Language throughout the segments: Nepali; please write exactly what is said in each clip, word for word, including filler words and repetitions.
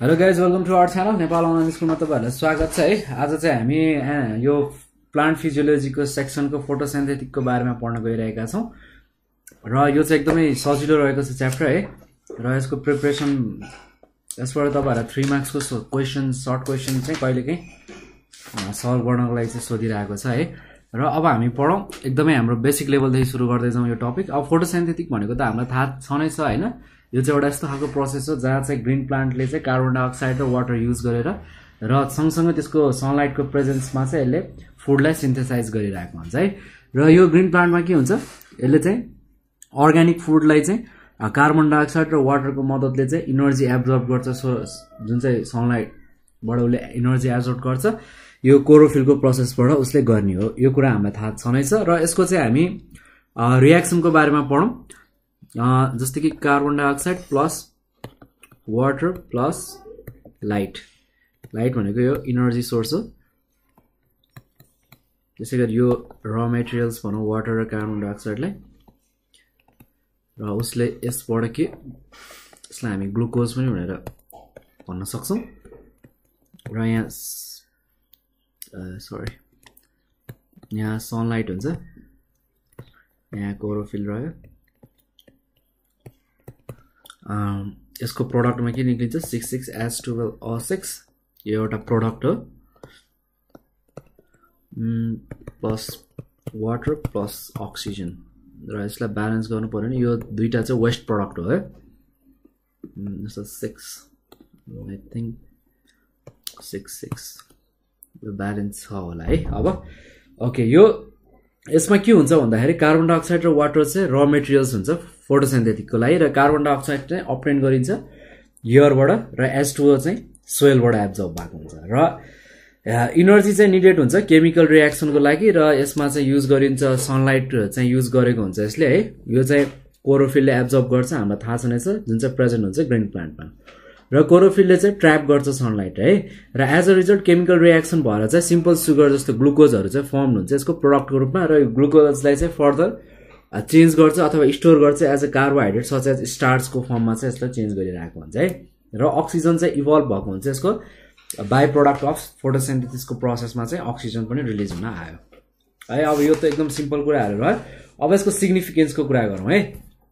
Hello guys, welcome to our channel Nepal online स्कुलमा तपाईहरुलाई स्वागत छ है। आज चाहिँ हामी यो प्लान्ट फिजियोलोजीको सेक्सनको फोटोसिन्थेटिकको बारेमा पढ्न गइरहेका छौं र यो चाहिँ एकदमै सजिलो रहेको छ च्याप्टर है। र यसको प्रिपरेसन यसबाट तपाईहरुलाई थ्री मार्क्सको क्वेशन सर्ट क्वेशन चाहिँ कहिलेकाहीँ सल्भ गर्नको लागि चाहिँ सोधिरहेको छ है। र अब हामी पढौं, एकदमै हाम्रो बेसिक लेभलदेखि सुरु गर्दै जाउँ यो टपिक। अब फोटोसिन्थेटिक भनेको त हामीलाई थाहा छ नै छ हैन। यो चाहिँ एउटा यस्तो खालको प्रोसेस हो जहाँ चाहिँ ग्रीन प्लान्टले चाहिँ कार्बन डाइअक्साइड र वाटर युज गरेर र सँगसँगै त्यसको सनलाइटको प्रेजेन्समा चाहिँ यसले फुडलाई सिन्थेसाइज गरिरहेको हुन्छ है। र यो ग्रीन प्लान्टमा के हुन्छ, यसले चाहिँ अर्ग्यानिक फुडलाई चाहिँ कार्बन डाइअक्साइड र वाटरको मद्दतले चाहिँ इनर्जी एब्जर्ब गर्छ। सो जुन चाहिँ सनलाइटबाट उसले इनर्जी एब्जर्ब गर्छ, यो क्लोरोफिलको प्रोसेसबाट उसले गर्ने हो। यो कुरा हामीलाई थाहा छनै छ। र यसको चाहिँ हामी रियाक्सनको बारेमा पढौँ। जस्तै कि carbon dioxide plus water plus light. Light भनेको यो इनर्जी सोर्स हो। त्यसै गरी यो र मेटेरियल्स भनौँ वाटर र कार्बन डाइअक्साइडलाई, र उसले यसबाट के यसलाई हामी ग्लुकोज पनि भनेर भन्न सक्छौँ। र यहाँ सरी यहाँ सनलाइट हुन्छ, यहाँ क्लोरोफिल रह्यो। यसको प्रोडक्टमा के निक्लिन्छ, six six H twelve O six. यो एउटा प्रोडक्ट हो, प्लस वाटर प्लस अक्सिजन। र यसलाई ब्यालेन्स गर्नु पर्यो भने यो दुईटा चाहिँ वेस्ट प्रोडक्ट हो है। जस्तो six I think six six यो ब्यालेन्स छ होला है। अब ओके, यो यसमा के हुन्छ भन्दाखेरि कार्बन डाइअक्साइड र वाटर चाहिँ र मेटेरियल्स हुन्छ फोटोसिन्थेटिकको लागि। र कार्बन डाइअक्साइड चाहिँ अप्टेन गरिन्छ एयरबाट, र एच टू ओ चाहिँ सोइलबाट एब्जर्ब भएको हुन्छ। र इनर्जी चाहिँ निडेड हुन्छ केमिकल रियाक्सनको लागि, र यसमा चाहिँ युज गरिन्छ सनलाइट चाहिँ युज गरेको हुन्छ यसले है। यो चाहिँ क्लोरोफिलले एब्जर्ब गर्छ, हामीलाई थाहा छ नै छ, जुन चाहिँ प्रेजेन्ट हुन्छ ग्रीन प्लान्टमा। र क्लोरोफिलले चाहिँ ट्र्याप गर्छ सनलाइट है। र as a result chemical reaction भएर चाहिँ सिम्पल सुगर जस्तो ग्लुकोजहरू चाहिँ फर्म हुन्छ यसको प्रोडक्टको रूपमा। र यो ग्लुकोजलाई चाहिँ फर्दर चेन्ज गर्छ अथवा स्टोर गर्छ as a carbohydrate such as स्टार्चको फर्ममा चाहिँ यसलाई चेन्ज गरिरहेको हुन्छ है। र अक्सिजन चाहिँ इभल्भ भएको हुन्छ, यसको बाई प्रोडक्ट अफ फोटोसिन्थेसिसको प्रोसेसमा चाहिँ अक्सिजन पनि रिलिज हुन आयो है। अब यो त एकदम सिम्पल कुराहरू रह्यो। अब यसको सिग्निफिकेन्सको कुरा गरौँ है।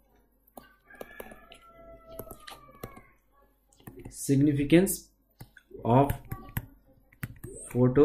Significance of photo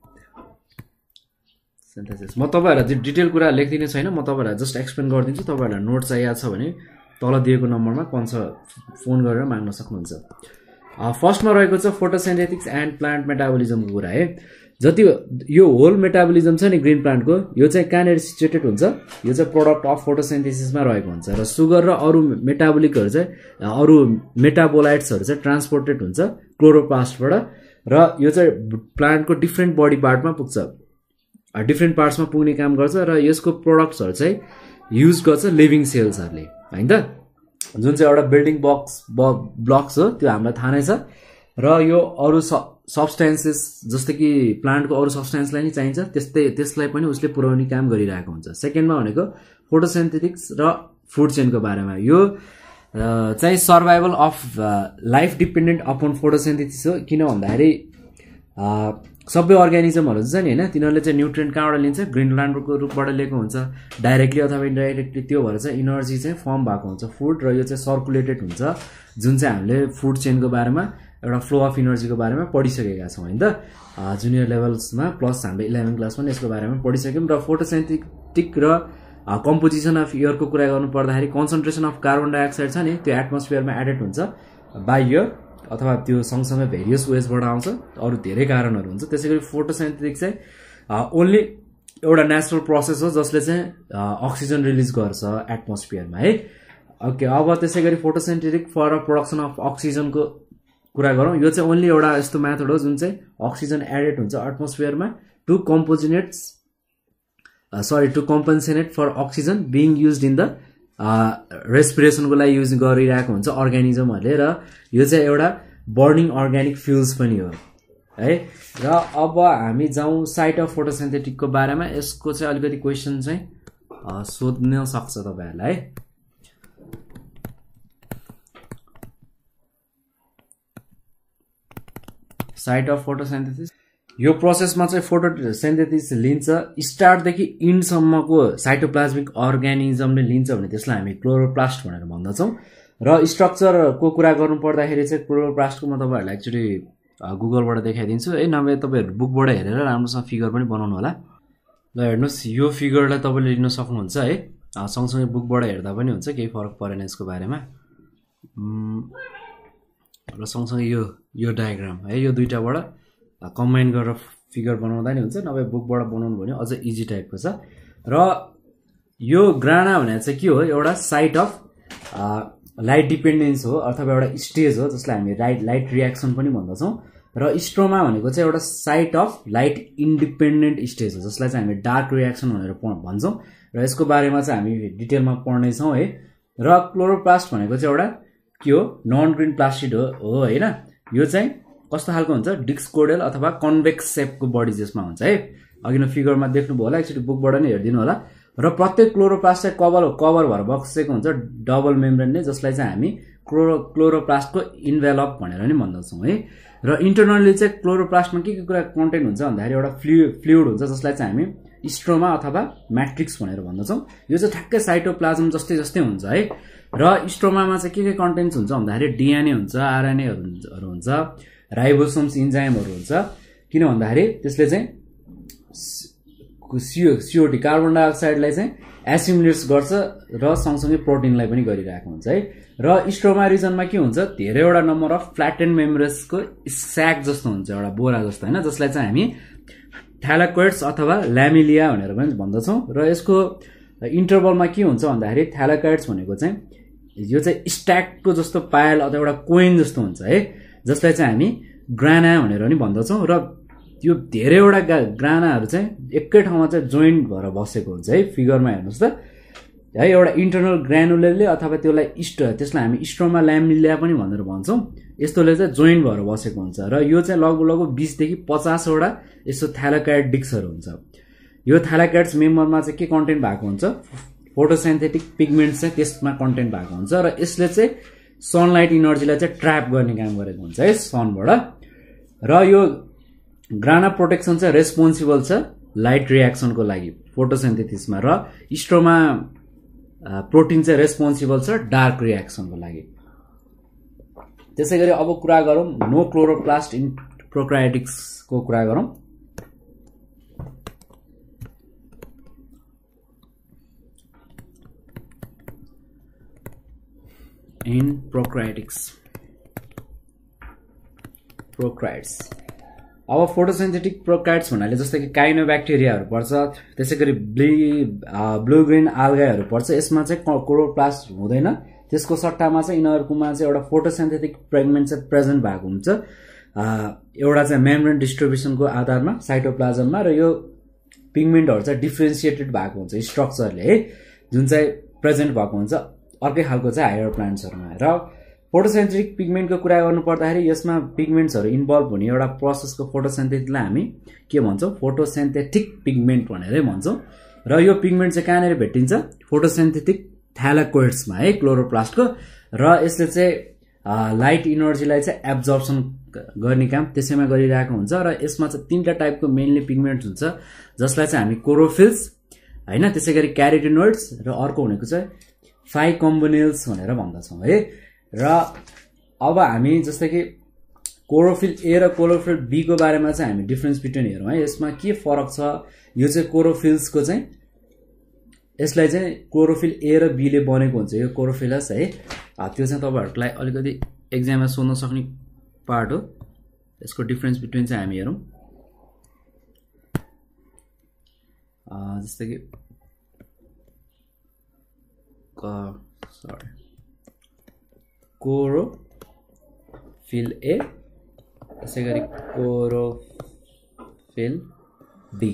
synthesis. म तपाईँहरूलाई डिटेल कुरा लेख्दिनँ छैन, म तपाईँहरूलाई जस्ट एक्सप्लेन गरिदिन्छु। तपाईँहरूलाई नोट चाहिएको छ भने तल दिएको नम्बरमा कन्स फोन गरेर माग्न सक्नुहुन्छ। फर्स्टमा रहेको छ फोटोसिन्थेटिक्स एन्ड प्लान्ट मेटाबोलिजमको कुरा है। जति यो होल मेटाबोलिजम छ नि ग्रिन प्लान्टको, यो चाहिँ कहाँनिर सिचुएटेड हुन्छ, यो चाहिँ प्रोडक्ट अफ फोटोसिन्थेसिसमा रहेको हुन्छ। र सुगर र अरू मेटाबोलिकहरू चाहिँ अरू मेटाबोलाइट्सहरू चाहिँ ट्रान्सपोर्टेड हुन्छ क्लोरोप्लास्टबाट। र यो चाहिँ प्लान्टको डिफ्रेन्ट बडी पार्टमा पुग्छ, डिफ्रेन्ट पार्ट्समा पुग्ने काम गर्छ। र यसको प्रोडक्ट्सहरू चाहिँ युज गर्छ लिभिङ सेल्सहरूले होइन त, जुन चाहिँ एउटा बिल्डिङ ब्लक्स ब्लक्स हो, त्यो हामीलाई थाहा नै छ। र यो अरू सब्सटेन्सेस जस्तै कि प्लान्टको अरू सब्सटेन्सलाई नि चाहिन्छ, त्यस्तै त्यसलाई पनि उसले पुर्याउने काम गरिरहेको हुन्छ। सेकेन्डमा भनेको फोटोसिन्थेटिक्स र फुड चेनको बारेमा। यो चाहिँ survival of life dependent upon photosynthesis हो। किन भन्दाखेरि सबै अर्ग्यानिजमहरू हुन्छ नि होइन, तिनीहरूले चाहिँ न्युट्रिएन्ट कहाँबाट लिन्छ, ग्रिन प्लान्टको रूपबाट लिएको हुन्छ डाइरेक्टली अथवा इन्डाइरेक्टली। त्यो भएर चाहिँ इनर्जी चाहिँ फर्म भएको हुन्छ फुड, र यो चाहिँ सर्कुलेटेड हुन्छ, जुन चाहिँ हामीले फुड चेनको बारेमा एउटा फ्लो अफ इनर्जीको बारेमा पढिसकेका छौँ होइन त जुनियर लेभल्समा, प्लस हामीले इलेभेन क्लासमा पनि यसको बारेमा पढिसक्यौँ। र फोटोसिन्थेटिक र कम्पोजिसन अफ एयरको कुरा गर्नु पर्दाखेरि कन्सन्ट्रेसन अफ कार्बन डाइअक्साइड छ नि, त्यो एटमोस्फियरमा एडेड हुन्छ बाई एयर, अथवा त्यो सँगसँगै भेरियस वेजबाट आउँछ, अरू धेरै कारणहरू हुन्छ। त्यसै गरी फोटोसिन्थेटिक चाहिँ ओन्ली एउटा नेचुरल प्रोसेस हो जसले चाहिँ अक्सिजन रिलिज गर्छ एटमोस्फियरमा है। ओके, अब त्यसै गरी फोटोसिन्थेटिक फर प्रोडक्सन अफ अक्सिजनको कुरा गरौँ। यो चाहिँ ओन्ली एउटा यस्तो मेथड हो जुन चाहिँ अक्सिजन एडेड हुन्छ एटमोस्फियरमा to compensates sorry to compensate for oxygen being use in the रेस्पिरेसनको लागि युज गरिरहेको हुन्छ अर्ग्यानिजमहरूले। र यो चाहिँ एउटा बर्निङ अर्ग्यानिक फ्युल्स पनि हो है। र अब हामी जाउँ साइट अफ फोटोसिन्थेटिकको बारेमा। यसको चाहिँ अलिकति क्वेसन चाहिँ सोध्न सक्छ तपाईँहरूलाई है। साइट अफ फोटोसिन्थेसिस यो प्रोसेसमा चाहिँ फोटोसिन्थेसिस लिन्छ स्टार्टदेखि इन्डसम्मको साइटोप्लाज्मिक अर्गानिजमले लिन्छ भने त्यसलाई हामी क्लोरोप्लास्ट भनेर भन्दछौँ र स्ट्रक्चरको कुरा गर्नु पर्दाखेरि चाहिँ क्लोरोप्लास्टको म तपाईँहरूलाई एक्चुअली गुगलबाट देखाइदिन्छु है नभए तपाईँहरू बुकबाट हेरेर राम्रोसँग फिगर पनि बनाउनु होला ल हेर्नुहोस् यो फिगरलाई तपाईँले लिन सक्नुहुन्छ है सँगसँगै बुकबाट हेर्दा पनि हुन्छ केही फरक परेन यसको बारेमा र सँगसँगै यो यो डायग्राम है यो दुईटाबाट कम्बाइन गरेर फिगर बनाउँदा नि हुन्छ नभए बुकबाट बनाउनु भने अझ इजी टाइपको छ र यो ग्राना भने चाहिँ के हो एउटा साइट अफ लाइट डिपेन्डेन्स हो अथवा एउटा स्टेज हो जसलाई हामी लाइट लाइट रियाक्सन पनि भन्दछौँ र स्ट्रोमा भनेको चाहिँ एउटा site of light independent stage हो जसलाई चाहिँ हामी डार्क रियाक्सन भनेर भन्छौँ र यसको बारेमा चाहिँ हामी डिटेलमा पढ्नेछौँ है र क्लोरोप्लास्ट भनेको चाहिँ एउटा के हो नन ग्रिन प्लास्टिड हो हो होइन यो चाहिँ कस्तो खालको हुन्छ डिस्कोडेल अथवा कन्भेक्स सेपको बडी जसमा हुन्छ है अघि न फिगरमा देख्नुभयो होला एक्चुअली बुकबाट नै हेरिदिनु होला र प्रत्येक क्लोरोप्लास्ट चाहिँ कभर कभर भएर बसेको हुन्छ डबल मेम्ब्रेनले जसलाई चाहिँ हामी क्लोरो क्लोरोप्लास्टको इन्भेलप भनेर नि भन्दछौँ है र इन्टरनली चाहिँ क्लोरोप्लास्टमा के के कुरा कन्टेन्ट हुन्छ भन्दाखेरि एउटा फ्लु फ्लुइड हुन्छ जसलाई चाहिँ हामी स्ट्रोमा अथवा म्याट्रिक्स भनेर भन्दछौँ यो चाहिँ ठ्याक्कै साइटोप्लाज्म जस्तै जस्तै हुन्छ है र स्ट्रोमामा चाहिँ के के कन्टेन्ट्स हुन्छ भन्दाखेरि डिएनए हुन्छ आरएनएहरू हुन्छ राइबोसोम्स इन्जाइमहरू हुन्छ किन भन्दाखेरि त्यसले चाहिँ सिओ सिओटी कार्बन डाइअक्साइडलाई चाहिँ एसिमुलेट्स गर्छ र सँगसँगै प्रोटिनलाई पनि गरिरहेको हुन्छ है र स्ट्रोमा रिजनमा के हुन्छ धेरैवटा नम्बर अफ फ्ल्याटेन मेम्ब्रेन्सको स्याक जस्तो हुन्छ एउटा बोरा जस्तो होइन जसलाई चाहिँ हामी थ्यालाकोइड्स अथवा ल्यामिलिया भनेर पनि भन्दछौँ र यसको इन्टरभलमा के हुन्छ भन्दाखेरि थ्यालाकोइड्स भनेको चाहिँ यो चाहिँ स्ट्याकको जस्तो पायल अथवा एउटा कोइन जस्तो हुन्छ है जसलाई चाहिँ हामी ग्राना भनेर पनि भन्दछौँ र यो धेरैवटा ग्रानाहरू चाहिँ एकै ठाउँमा चाहिँ जोइन्ट भएर बसेको हुन्छ है फिगरमा हेर्नुहोस् त है एउटा इन्टरनल ग्रानुलरले अथवा त्यसलाई इस्ट त्यसलाई हामी स्ट्रोमा ल्यामिलिया पनि भनेर भन्छौँ यस्तोले चाहिँ जोइन्ट भएर बसेको हुन्छ र यो चाहिँ लगभग लगभग बिसदेखि पचासवटा यस्तो थ्यालाकोइड डिस्कहरू हुन्छ यो थ्यालाकोइड्स मेम्बरमा चाहिँ के कन्टेन्ट भएको हुन्छ फोटोसिन्थेटिक पिगमेन्ट्स चाहिँ त्यसमा कन्टेन्ट भएको हुन्छ र यसले चाहिँ सनलाइट इनर्जीलाई चाहिँ ट्र्याप गर्ने काम गरेको हुन्छ है सनबाट र यो ग्राना प्रोटेक्सन चाहिँ रेस्पोन्सिबल छ लाइट रियाक्सनको लागि फोटोसिन्थेसिसमा र स्ट्रोमा प्रोटिन चाहिँ रेस्पोन्सिबल छ डार्क रियाक्सनको लागि त्यसै गरी अब कुरा गरौँ नो क्लोरोप्लास्ट इन प्रोकार्योटिक्सको कुरा गरौँ इन प्रोकार्योटिक्स प्रोकार्योट्स अब फोटोसिन्थेटिक प्रोकार्योट्स भन्नाले जस्तै कि काइनोब्याक्टेरियाहरू पर्छ त्यसै गरी ब्ली ब्लू ग्रिन आल्गाहरू पर्छ यसमा चाहिँ क्लोरोप्लास्ट हुँदैन त्यसको सट्टामा चाहिँ यिनीहरूकोमा चाहिँ एउटा फोटोसिन्थेटिक पिगमेन्ट चाहिँ प्रेजेन्ट भएको हुन्छ एउटा चाहिँ मेम्ब्रेन डिस्ट्रिब्युसनको आधारमा साइटोप्लाज्ममा र यो पिगमेन्टहरू चाहिँ डिफ्रेन्सिएटेड भएको हुन्छ स्ट्रक्चरले है जुन चाहिँ प्रेजेन्ट भएको हुन्छ अर्कै खालको चाहिँ हायर प्लान्ट्सहरूमा र फोटोसिन्थेटिक पिगमेन्टको कुरा गर्नु पर्दाखेरि यसमा पिगमेन्ट्सहरू इन्भल्भ हुने एउटा प्रोसेसको फोटोसिन्थेसिसलाई हामी के भन्छौँ फोटोसिन्थेटिक पिगमेन्ट भनेरै भन्छौँ र यो पिगमेन्ट चाहिँ कहाँनिर भेटिन्छ फोटोसिन्थेटिक थ्यालाकोइड्समा है क्लोरोप्लास्टको र यसले चाहिँ लाइट इनर्जीलाई चाहिँ एब्जर्प्सन गर्ने काम त्यसैमा गरिरहेको हुन्छ र यसमा चाहिँ तीनटा टाइपको मेनली पिगमेन्ट्स हुन्छ जसलाई चाहिँ हामी क्लोरोफिल्स होइन त्यसै गरी क्यारोटिनोइड्स र अर्को भनेको चाहिँ फाइकम्बोनेल्स भनेर भन्दछौँ है र अब हामी जस्तै कि क्लोरोफिल ए र क्लोरोफिल बी को बारेमा चाहिँ हामी डिफरेन्स बिट्विन हेरौँ है यसमा के फरक छ यो चाहिँ क्लोरोफिल्सको चाहिँ यसलाई चाहिँ क्लोरोफिल ए र बी ले बनेको हुन्छ यो क्लोरोफिलस है त्यो चाहिँ तपाईँहरूलाई अलिकति एक्जाममा सोध्न सक्ने पार्ट हो यसको डिफरेन्स बिट्विन चाहिँ हामी हेरौँ जस्तै कि सरी क्लोरोफिल ए त्यसै गरी क्लोरोफिल बी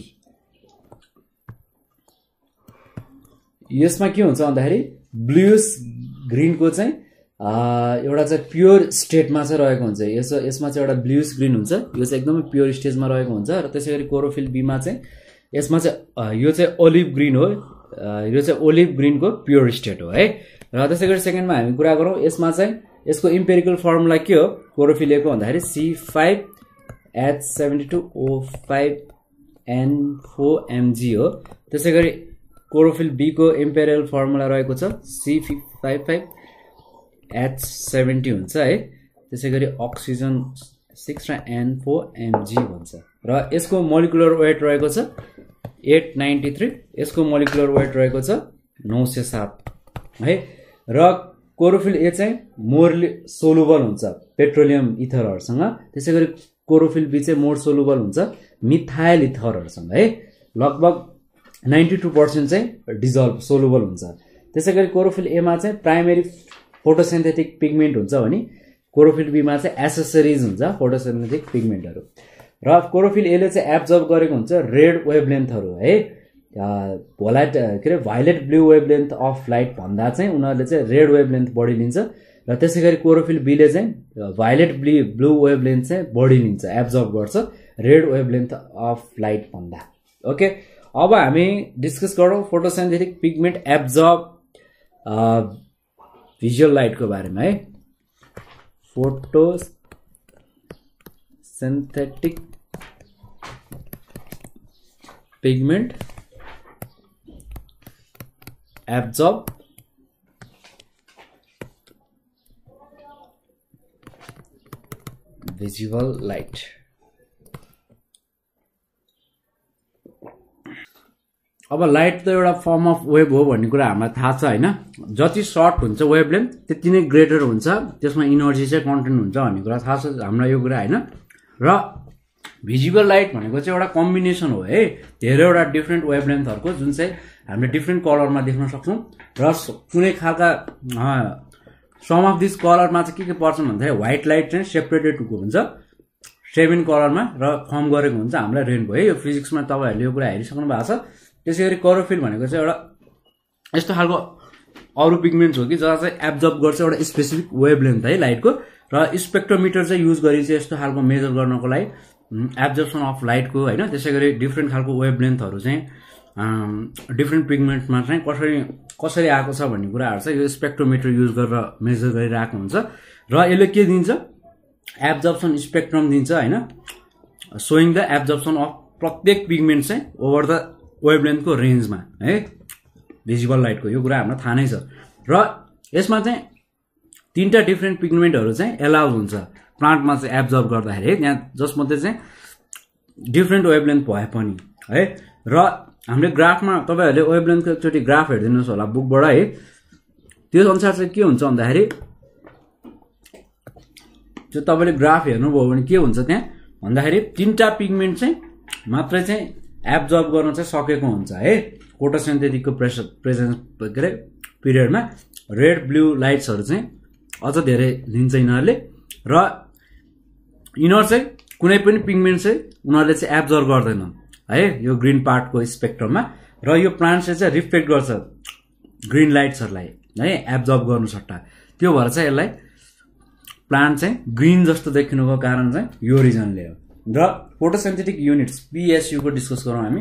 यसमा के हुन्छ भन्दाखेरि ब्लुइस ग्रिनको चाहिँ एउटा चाहिँ प्योर स्टेटमा चाहिँ रहेको हुन्छ यस यसमा चाहिँ एउटा ब्लुइस ग्रिन हुन्छ यो चाहिँ एकदमै प्योर स्टेजमा रहेको हुन्छ र त्यसै गरी क्लोरोफिल बीमा चाहिँ यसमा चाहिँ यो चाहिँ ओलिभ ग्रिन हो यो चाहिँ ओलिभ ग्रिनको प्योर स्टेट हो है र त्यसै गरी सेकेन्डमा हामी कुरा गरौँ यसमा चाहिँ यसको इम्पेरिकल फर्मुला के हो क्लोरोफिल ए को भन्दाखेरि C five H seventy two O five N four Mg हो। त्यसै गरी क्लोरोफिल बी को इम्पेरियल फर्मुला रहेको छ C five five H seventy हुन्छ है। त्यसै गरी अक्सिजन सिक्स र एन फोर एमजी भन्छ र यसको मोलिकुलर वेट रहेको छ एट नाइन्टी थ्री, यसको मोलिकुलर वेट रहेको छ नौ सय सात है। र क्लोरोफिल ए चाहिँ मोरली सोलुबल हुन्छ पेट्रोलियम इथरहरूसँग। त्यसै गरी क्लोरोफिल बी चाहिँ मोर सोलुबल हुन्छ मिथाइल इथरहरूसँग है। लगभग नाइन्टी टू पर्सेन्ट चाहिँ डिजल्भ सोलुबल हुन्छ। त्यसै गरी क्लोरोफिल एमा चाहिँ प्राइमेरी फोटोसिन्थेटिक पिगमेन्ट हुन्छ भने क्लोरोफिल बीमा चाहिँ एसेसरिज हुन्छ फोटोसिन्थेटिक पिगमेन्टहरू। र क्लोरोफिल एले चाहिँ एब्जर्ब गरेको हुन्छ रेड वेभलेन्थहरू है। भोलाइट के अरे violet blue wavelength of light भन्दा चाहिँ उनीहरूले चाहिँ रेड वेभलेन्थ बढी लिन्छ र त्यसै गरी क्लोरोफिल बीले चाहिँ भाइलेट ब्लू ब्लू वेभलेन्थ चाहिँ बढी लिन्छ एब्जर्ब गर्छ रेड वेभलेन्थ अफ लाइट भन्दा। ओके, अब हामी डिस्कस गरौँ फोटोसिन्थेटिक पिगमेन्ट एब्जर्ब भिजुअल लाइटको बारेमा है। Photosynthetic pigment absorb visual light. अब लाइट त एउटा फर्म अफ वेभ हो भन्ने कुरा हामीलाई थाहा छ होइन। जति सर्ट हुन्छ वेभलेन्थ त्यति नै ग्रेटर हुन्छ त्यसमा इनर्जी चाहिँ कन्टेन्ट हुन्छ भन्ने कुरा थाहा छ हामीलाई यो कुरा होइन। र भिजुअल लाइट भनेको चाहिँ एउटा कम्बिनेसन हो है धेरैवटा डिफ्रेन्ट वेभलेन्थहरूको जुन चाहिँ हामीले डिफ्रेन्ट कलरमा देख्न सक्छौँ। र कुनै खालका सम अफ दिस कलरमा चाहिँ के के पर्छ भन्दाखेरि व्हाइट लाइट चाहिँ सेपरेटेड हुन्छ सेभेन कलरमा र फर्म गरेको हुन्छ हामीलाई रेनबो है। यो फिजिक्समा तपाईँहरूले यो कुरा हेरिसक्नु भएको छ। त्यसै गरी क्लोरोफिल भनेको चाहिँ एउटा यस्तो खालको अरू पिगमेन्ट्स हो कि जहाँ चाहिँ एब्जर्ब गर्छ एउटा स्पेसिफिक वेभलेन्थ है लाइटको। र स्पेक्ट्रोमिटर चाहिँ युज गरिन्छ यस्तो खालको मेजर गर्नको लागि एब्जर्प्सन अफ लाइटको होइन। त्यसै गरी डिफ्रेन्ट खालको वेभलेन्थहरू चाहिँ डिफ्रेन्ट पिगमेन्टमा चाहिँ कसरी कसरी आएको छ भन्ने कुराहरू चाहिँ यो स्पेक्ट्रोमिटर युज गरेर मेजर गरिरहेको हुन्छ। र यसले के दिन्छ एब्जर्प्सन स्पेक्ट्रम दिन्छ होइन सोइङ द एब्जर्प्सन अफ प्रत्येक पिगमेन्ट चाहिँ ओभर द वेभलेन्थको रेन्जमा है भिजुअल लाइटको यो कुरा हामीलाई थाहा नै छ। र यसमा चाहिँ तीनटा डिफ्रेन्ट पिगमेन्टहरू चाहिँ एलाउ हुन्छ प्लान्टमा चाहिँ एब्जर्ब गर्दाखेरि है त्यहाँ जसमध्ये चाहिँ डिफ्रेन्ट वेभलेन्थ भए पनि है। र हामीले ग्राफमा तपाईँहरूले वेभलेन्थको एकचोटि ग्राफ हेरिदिनुहोस् होला बुकबाट है। त्यो अनुसार चाहिँ के हुन्छ भन्दाखेरि त्यो तपाईँले ग्राफ हेर्नुभयो भने के हुन्छ त्यहाँ भन्दाखेरि तीनटा पिगमेन्ट चाहिँ मात्रै चाहिँ एब्जर्ब गर्न चाहिँ सकेको हुन्छ है फोटोसिन्थेटिकको प्रेसर प्रेजेन्स के अरे पिरियडमा। रेड ब्लू लाइट्सहरू चाहिँ अझ धेरै लिन्छ यिनीहरूले। र यिनीहरू चाहिँ कुनै पनि पिगमेन्ट चाहिँ उनीहरूले चाहिँ एब्जर्ब गर्दैनन् है यो ग्रिन पार्टको स्पेक्ट्रममा। र यो प्लान्ट्सले चाहिँ रिफ्लेक्ट गर्छ ग्रिन लाइट्सहरूलाई है एब्जर्ब गर्नु सट्टा। त्यो भएर चाहिँ यसलाई प्लान्ट चाहिँ ग्रिन जस्तो देखिनुको कारण चाहिँ यो रिजनले हो। र फोटोसिन्थेटिक युनिट्स पीएसयू को डिस्कस गरौँ हामी।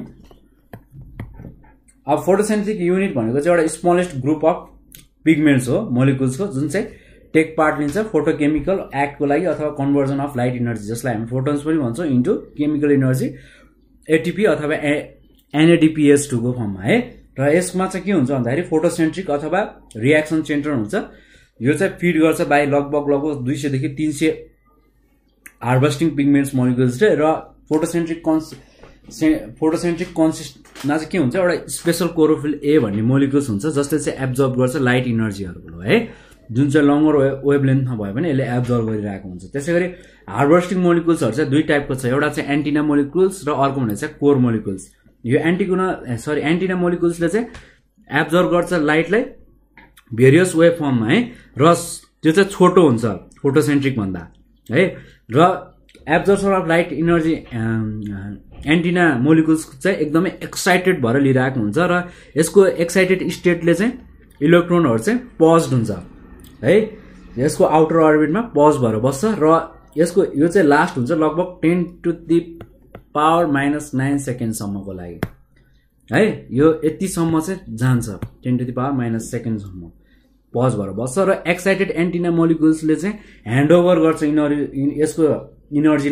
अब फोटोसिन्थेटिक युनिट भनेको चाहिँ एउटा स्मलेस्ट ग्रुप अफ पिगमेन्ट्स हो मोलिकुल्सको जुन चाहिँ टेक पार्ट लिन्छ फोटोकेमिकल एक्टको लागि अथवा कन्भर्जन अफ लाइट इनर्जी जसलाई हामी फोटोन्स पनि भन्छौँ इन्टु केमिकल इनर्जी एटिपी अथवा एनएडीपीएस टू को फर्ममा है। र यसमा चाहिँ के हुन्छ भन्दाखेरि फोटोसेन्ट्रिक अथवा रियाक्सन सेन्टर हुन्छ। यो चाहिँ फिड गर्छ बाई लगभग लगभग दुई सयदेखि तीन सय हार्भेस्टिङ पिगमेन्ट्स मोलिकुल्स र फोटोसेन्ट्रिक कन्स फोटोसेन्ट्रिक कन्सिस्टमा चाहिँ के हुन्छ एउटा स्पेसल क्लोरोफिल ए भन्ने मोलिकुल्स हुन्छ जसले चाहिँ एब्जर्ब गर्छ लाइट इनर्जीहरू है जुन चाहिँ लङ्गर वेभलेन्थमा भयो भने यसले एब्जर्ब गरिरहेको हुन्छ। त्यसै गरी हार्भेस्टिङ मोलिकुल्सहरू चाहिँ दुई टाइपको छ एउटा चाहिँ एन्टिना मोलिकुल्स र अर्को भने चाहिँ कोर मोलिकुल्स। यो एन्टिकुना सरी एन्टिना मोलिकुल्सले चाहिँ एब्जर्ब गर्छ लाइटलाई भेरियस वेभ फर्ममा है र त्यो चाहिँ छोटो हुन्छ फोटोसेन्ट्रिक भन्दा है। र absorption of light energy antenna molecules चाहिँ एकदमै एक्साइटेड भएर लिइरहेको हुन्छ र यसको एक्साइटेड स्टेटले चाहिँ इलेक्ट्रोनहरू चाहिँ पज्ड हुन्छ है यसको आउटर अर्बिटमा पज भएर बस्छ र यसको यो चाहिँ लास्ट हुन्छ लगभग ten to the power minus nine सेकेन्डसम्मको लागि है। यो यतिसम्म चाहिँ जान्छ ten to the power minus सेकेन्डसम्म पज भएर बस्छ र एक्साइटेड एन्टिना मोलिकुल्सले चाहिँ ह्यान्डओभर गर्छ इनर्जी यसको इनर्जीलाई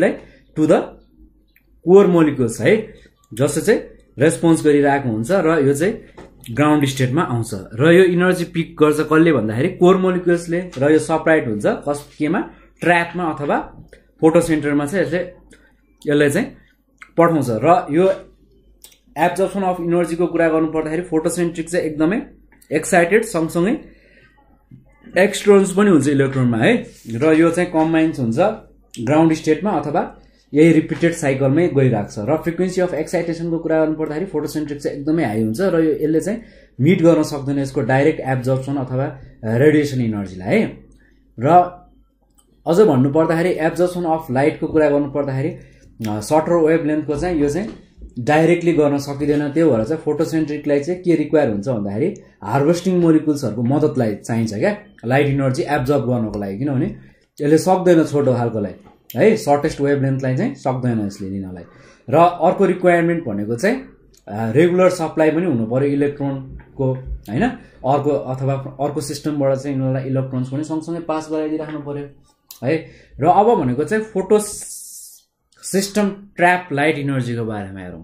टु द कोर मोलिकुल्स है, जसले चाहिँ रेस्पोन्स गरिरहेको हुन्छ र यो चाहिँ ग्राउन्ड स्टेटमा आउँछ र यो इनर्जी पिक गर्छ कसले भन्दाखेरि कोर मोलिकुल्सले र यो सप्राइट हुन्छ कस केमा ट्र्यापमा अथवा फोटोसेन्टरमा चाहिँ यसले यसलाई चाहिँ पठाउँछ र यो एब्जर्प्सन अफ इनर्जीको कुरा गर्नु पर्दाखेरि फोटोसेन्ट्रिक चाहिँ एकदमै एक्साइटेड सँगसँगै एक्सट्रोन्स पनि हुन्छ इलेक्ट्रोनमा है र यो चाहिँ कम्बाइन्स हुन्छ ग्राउन्ड स्टेटमा अथवा यही रिपिटेड साइकलमै गइरहेको छ र फ्रिक्वेन्सी अफ एक्साइटेसनको कुरा गर्नु पर्दाखेरि फोटोसेन्ट्रिक चाहिँ एकदमै हाई हुन्छ र यो यसले चाहिँ मिट गर्न सक्दैन यसको डाइरेक्ट एब्जर्प्सन अथवा रेडिएसन इनर्जीलाई है र अझ भन्नु पर्दाखेरि एब्जर्प्सन अफ लाइटको कुरा गर्नु पर्दाखेरि सर्टर वेभलेन्थको चाहिँ यो चाहिँ डाइरेक्टली गर्न सकिँदैन, त्यो भएर चाहिँ फोटोसेन्ट्रिकलाई चाहिँ के रिक्वायर हुन्छ भन्दाखेरि हार्भेस्टिङ मोलिकुल्सहरूको मद्दतलाई चाहिन्छ क्या लाइट इनर्जी एब्जर्ब गर्नको लागि, किनभने यसले सक्दैन छोटो खालकोलाई है, सर्टेस्ट वेभलेन्थलाई चाहिँ सक्दैन यसले लिनलाई। र अर्को रिक्वायरमेन्ट भनेको चाहिँ रेगुलर सप्लाई पनि हुनु पर्यो इलेक्ट्रोनको होइन, अर्को अथवा अर्को सिस्टमबाट चाहिँ यिनीहरूलाई इलेक्ट्रोन्स पनि सँगसँगै पास गराइदिराख्नु पर्यो है। र अब भनेको चाहिँ फोटो सिस्टम ट्र्याप लाइट इनर्जीको बारेमा हेरौँ।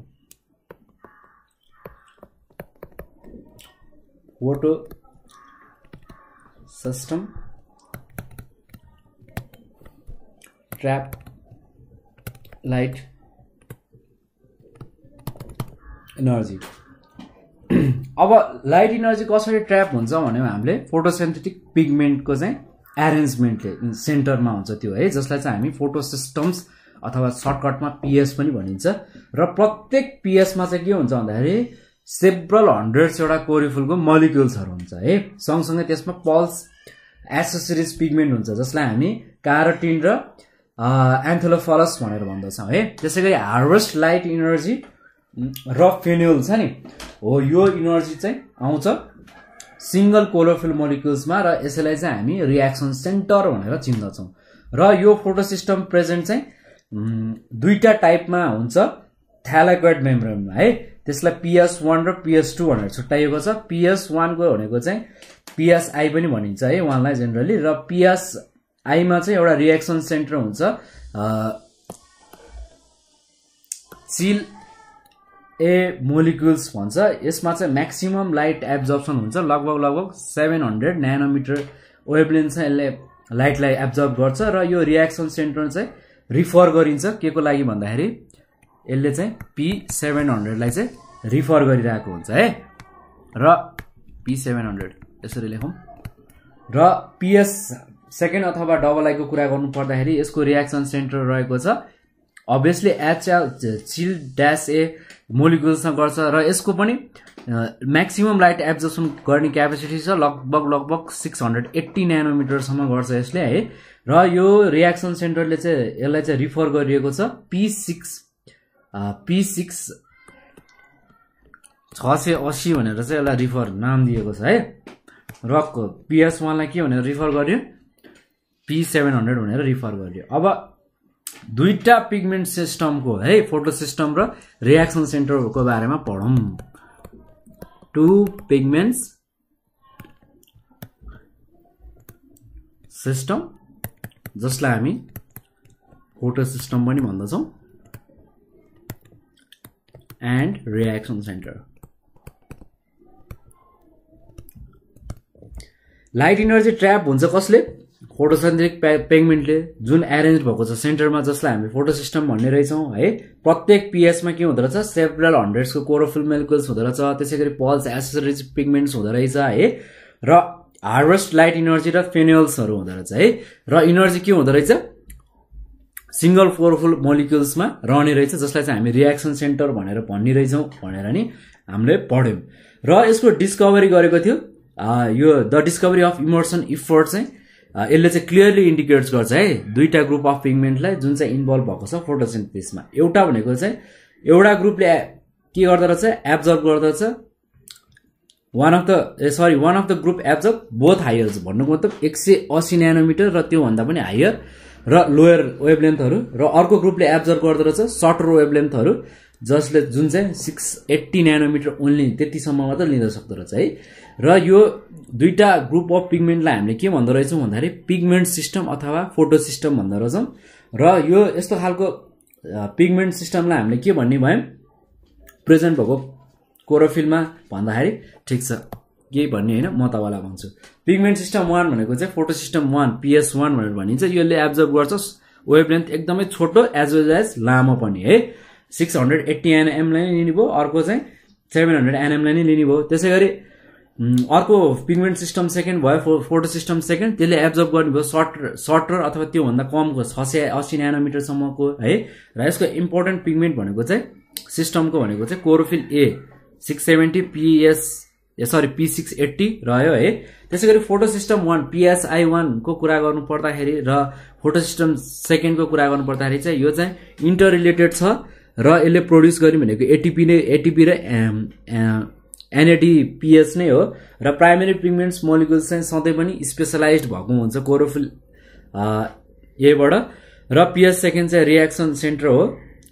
Photosystem trap light energy. अब लाइट इनर्जी कसरी ट्र्याप हुन्छ भन्यो हामीले फोटोसिन्थेटिक पिगमेन्टको चाहिँ एरेन्जमेन्टले सेन्टरमा हुन्छ त्यो है, जसलाई चाहिँ हामी फोटो सिस्टम्स अथवा सर्टकटमा पीएस पनि भनिन्छ र प्रत्येक पीएसमा चाहिँ के हुन्छ भन्दाखेरि सेभरल हन्ड्रेड्स एउटा कोरिफुलको मोलिक्युल्सहरू हुन्छ है, सँगसँगै त्यसमा पल्स एसेसरिज पिगमेन्ट हुन्छ जसलाई हामी क्यारोटिन र एन्थोलोफलस भनेर भन्दछौँ है। त्यसै गरी हार्भेस्ट लाइट इनर्जी र फेन्युल छ नि हो, यो इनर्जी चाहिँ आउँछ सिंगल क्लोरोफिल मोलिक्युल्समा र यसैलाई चाहिँ हामी रिएक्सन सेन्टर भनेर चिन्दछौँ। र यो फोटो सिस्टम प्रेजेन्ट चाहिँ दुईटा टाइपमा हुन्छ थ्यालाकोइड मेम्ब्रेनमा है, त्यसलाई पीएस वन र पीएस टू भनेर छुट्याइएको छ। पीएस वन को भनेको चाहिँ पीएसआई पनि भनिन्छ है उहाँलाई जेनरली, र पीएसआई मा चाहिँ एउटा रिएक्सन सेन्टर हुन्छ चिल ए मोलिक्युल्स भन्छ, यसमा चाहिँ म्याक्सिमम लाइट एब्जर्प्सन हुन्छ लगभग लगभग सेभेन हन्ड्रेड नानोमिटर वेभलेन्थ चाहिँ यसले लाइटलाई एब्जर्ब गर्छ र यो रिएक्सन सेन्टर चाहिँ रिफर गरिन्छ के को लागि भन्दाखेरि यसले चाहिँ पी सेभेन हन्ड्रेडलाई चाहिँ रिफर गरिरहेको हुन्छ है र पी सेभेन हन्ड्रेड यसरी लेखौँ। र पीएस सेकेन्ड अथवा डबल आईको कुरा गर्नु पर्दाखेरि यसको रिएक्सन सेन्टर रहेको छ obviously HL chill dash a मोलिकुल्समा गर्छ र यसको पनि म्याक्सिमम लाइट एब्जर्प्सन गर्ने क्यापेसिटी छ लगभग लगभग सिक्स हन्ड्रेड एट्टी नानोमिटरसम्म गर्छ यसले है। र यो रिएक्सन सेन्टरले चाहिँ यसलाई चाहिँ रिफर गरिएको छ पी सिक्स पी सिक्स छ सय अस्सी भनेर चाहिँ यसलाई रिफर नाम दिएको छ है। र पीएस वानलाई के भनेर रिफर गर्यो पी सेभेन हन्ड्रेड भनेर रिफर गर्यो। अब दुईटा पिगमेन्ट सिस्टमको है फोटो सिस्टम र रिएक्सन सेन्टरको बारेमा पढौँ। टु पिगमेन्ट्स सिस्टम जसलाई हामी फोटो सिस्टम पनि भन्दछौँ and reaction centre. Light energy trap हुन्छ कसले फोटोसेन्ट्रिक पिगमेन्टले जुन एरेन्ज भएको छ सेन्टरमा जसलाई हामी फोटो सिस्टम भन्ने रहेछौँ है। प्रत्येक पीएसमा के हुँदो रहेछ सेभरल हन्ड्रेड्सको क्लोरोफिल मोलिक्युल्स हुँदो रहेछ, त्यसै गरी पल्स एसेसरिज पिगमेन्ट्स हुँदो रहेछ है र हार्भेस्ट लाइट इनर्जी र फेन्युल्सहरू हुँदो रहेछ है। र इनर्जी के हुँदो रहेछ सिंगल क्लोरोफिल मोलिक्युल्समा रहने रहेछ जसलाई चाहिँ हामी रिएक्सन सेन्टर भनेर भनिरहेछौँ भनेर नि हामीले पढ्यौँ। र यसको डिस्कभरी गरेको थियो यो the discovery of Emerson effect चाहिँ यसले चाहिँ क्लियरली इन्डिकेट्स गर्छ है दुईटा ग्रुप अफ पिगमेन्टलाई जुन चाहिँ इन्भल्भ भएको छ फोटोसिन्थेसिसमा। एउटा भनेको चाहिँ एउटा ग्रुपले के गर्दो रहेछ एब्जर्ब गर्दो रहेछ one of the a sorry one of the group absorb both higher भन्नुको मतलब एक सय अस्सी नानोमिटर र त्योभन्दा पनि हायर र लोयर वेभलेन्थहरू, र अर्को ग्रुपले एब्जर्ब गर्दो रहेछ सर्टर वेभलेन्थहरू जसले जुन चाहिँ सिक्स एट्टी नानोमिटर ओन्ली त्यतिसम्म मात्र लिन सक्दो रहेछ है। र यो दुईटा ग्रुप अफ पिगमेन्टलाई हामीले के भन्दो रहेछौँ भन्दाखेरि पिगमेन्ट सिस्टम अथवा फोटो सिस्टम भन्दो रहेछौँ। र यो यस्तो खालको पिगमेन्ट सिस्टमलाई हामीले के भन्ने भयौँ प्रेजेन्ट भएको क्लोरोफिलमा भन्दाखेरि ठिक छ केही भन्ने होइन म तपाईँलाई भन्छु पिगमेन्ट सिस्टम वान भनेको चाहिँ photo system one PS one भनेर भनिन्छ यसले एब्जर्भ गर्छ वेभलेन्थ एकदमै छोटो एज वेल एज लामो पनि है सिक्स हन्ड्रेड एट्टी एनएमलाई नै लिने भयो अर्को चाहिँ सेभेन हन्ड्रेड एनएमलाई नै लिने भयो त्यसै गरी अर्को पिगमेन्ट सिस्टम सेकेन्ड भयो फोटो सिस्टम सेकेन्ड त्यसले एब्जर्भ गर्ने भयो सर्ट सर्टर अथवा त्योभन्दा कमको छ सय अस्सी न्यानोमिटरसम्मको है र यसको इम्पोर्टेन्ट पिगमेन्ट भनेको चाहिँ सिस्टमको भनेको चाहिँ chlorophyll a six seventy PS sorry P six eighty रह्यो है त्यसै गरी photo system one PSI one को कुरा गर्नु पर्दाखेरि र फोटो सिस्टम सेकेन्डको कुरा गर्नु पर्दाखेरि चाहिँ यो चाहिँ इन्टर रिलेटेड छ र यसले प्रोड्युस गर्ने भनेको एटिपी नै एटिपी र एनएडीपीएच नै हो र प्राइमेरी पिगमेन्ट्स मोलिकुल्स चाहिँ सधैँ पनि स्पेसलाइज्ड भएको हुन्छ क्लोरोफिल एबाट र पिएस सेकेन्ड चाहिँ रिएक्सन सेन्टर हो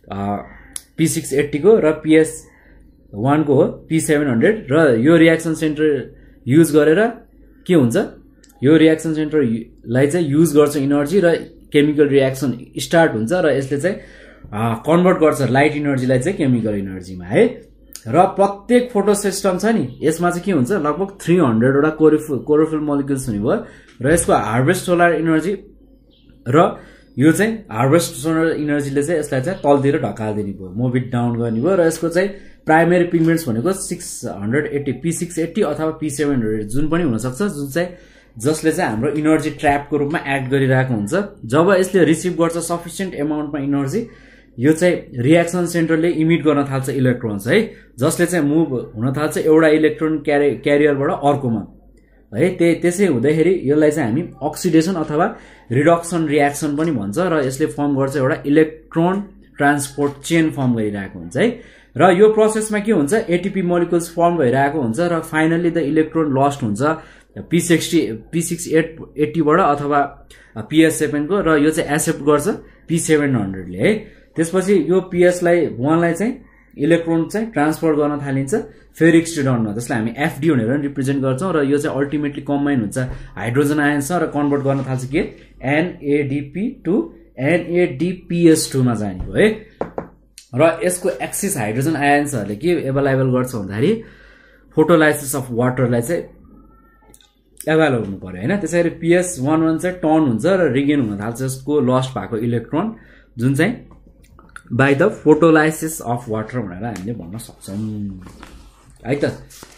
पी सिक्स एट्टी को र पिएस वान को हो पी सेभेन हन्ड्रेड र यो रिएक्सन सेन्टर युज गरेर के हुन्छ यो रिएक्सन सेन्टरलाई चाहिँ युज गर्छ इनर्जी र केमिकल रिएक्सन स्टार्ट हुन्छ र यसले चाहिँ कन्भर्ट गर्छ लाइट इनर्जीलाई चाहिँ केमिकल इनर्जीमा है र प्रत्येक फोटो सिस्टम छ नि यसमा चाहिँ के हुन्छ लगभग थ्री हन्ड्रेडवटा क्लोरोफिल क्लोरोफिल मोलिकुल्स हुने भयो र यसको हार्भेस्ट सोलर इनर्जी र यो चाहिँ हार्भेस्ट सोलर इनर्जीले चाहिँ यसलाई चाहिँ तलतिर ढकालिदिने भयो मुभ इट डाउन गर्ने भयो र यसको चाहिँ प्राइमेरी पिगमेन्ट्स भनेको six hundred eighty P six eighty अथवा पी सेभेन हन्ड्रेड जुन पनि हुनसक्छ जुन चाहिँ जसले चाहिँ हाम्रो इनर्जी ट्र्यापको रूपमा एक्ट गरिरहेको हुन्छ जब यसले रिसिभ गर्छ सफिसियन्ट एमाउन्टमा इनर्जी यो चाहिँ रिएक्सन सेन्टरले इमिट गर्न थाल्छ इलेक्ट्रोन्स है जसले चाहिँ मुभ हुन थाल्छ एउटा इलेक्ट्रोन क्यारि क्यारियरबाट अर्कोमा है त्यही त्यसै हुँदाखेरि यसलाई चाहिँ हामी अक्सिडेसन अथवा रिडक्सन रिएक्सन पनि भन्छ र यसले फर्म गर्छ एउटा इलेक्ट्रोन ट्रान्सपोर्ट चेन फर्म गरिरहेको हुन्छ है र यो प्रोसेसमा के हुन्छ एटिपी मोलिकुल्स फर्म भइरहेको हुन्छ र फाइनली द इलेक्ट्रोन लस्ट हुन्छ P sixty P six eight एट्टीबाट अथवा पिएस सेभेनको र यो चाहिँ एक्सेप्ट गर्छ पी सेभेन हन्ड्रेडले है त्यसपछि यो पिएसलाई वानलाई चाहिँ इलेक्ट्रोन चाहिँ ट्रान्सफर गर्न थालिन्छ फेरिक स्टुडेन्टमा जसलाई हामी एफडी भनेर रिप्रेजेन्ट गर्छौँ र यो चाहिँ अल्टिमेटली कम्बाइन हुन्छ हाइड्रोजन आयन्ससँग र कन्भर्ट गर्न थाल्छ के एनएडीपी टू एनएडीपीएस टूमा जाने भयो है र यसको एक्सिस हाइड्रोजन आयन्सहरूले के एभाइलेबल गर्छ भन्दाखेरि फोटोलाइसिस अफ वाटरलाई चाहिँ एभाइलेबल हुनु पर्यो होइन त्यसै गरी पिएस वान वान चाहिँ टर्न हुन्छ र रिगेन हुन थाल्छ यसको लस्ट भएको इलेक्ट्रोन जुन चाहिँ by the photolysis of water भनेर हामीले भन्न सक्छौँ है त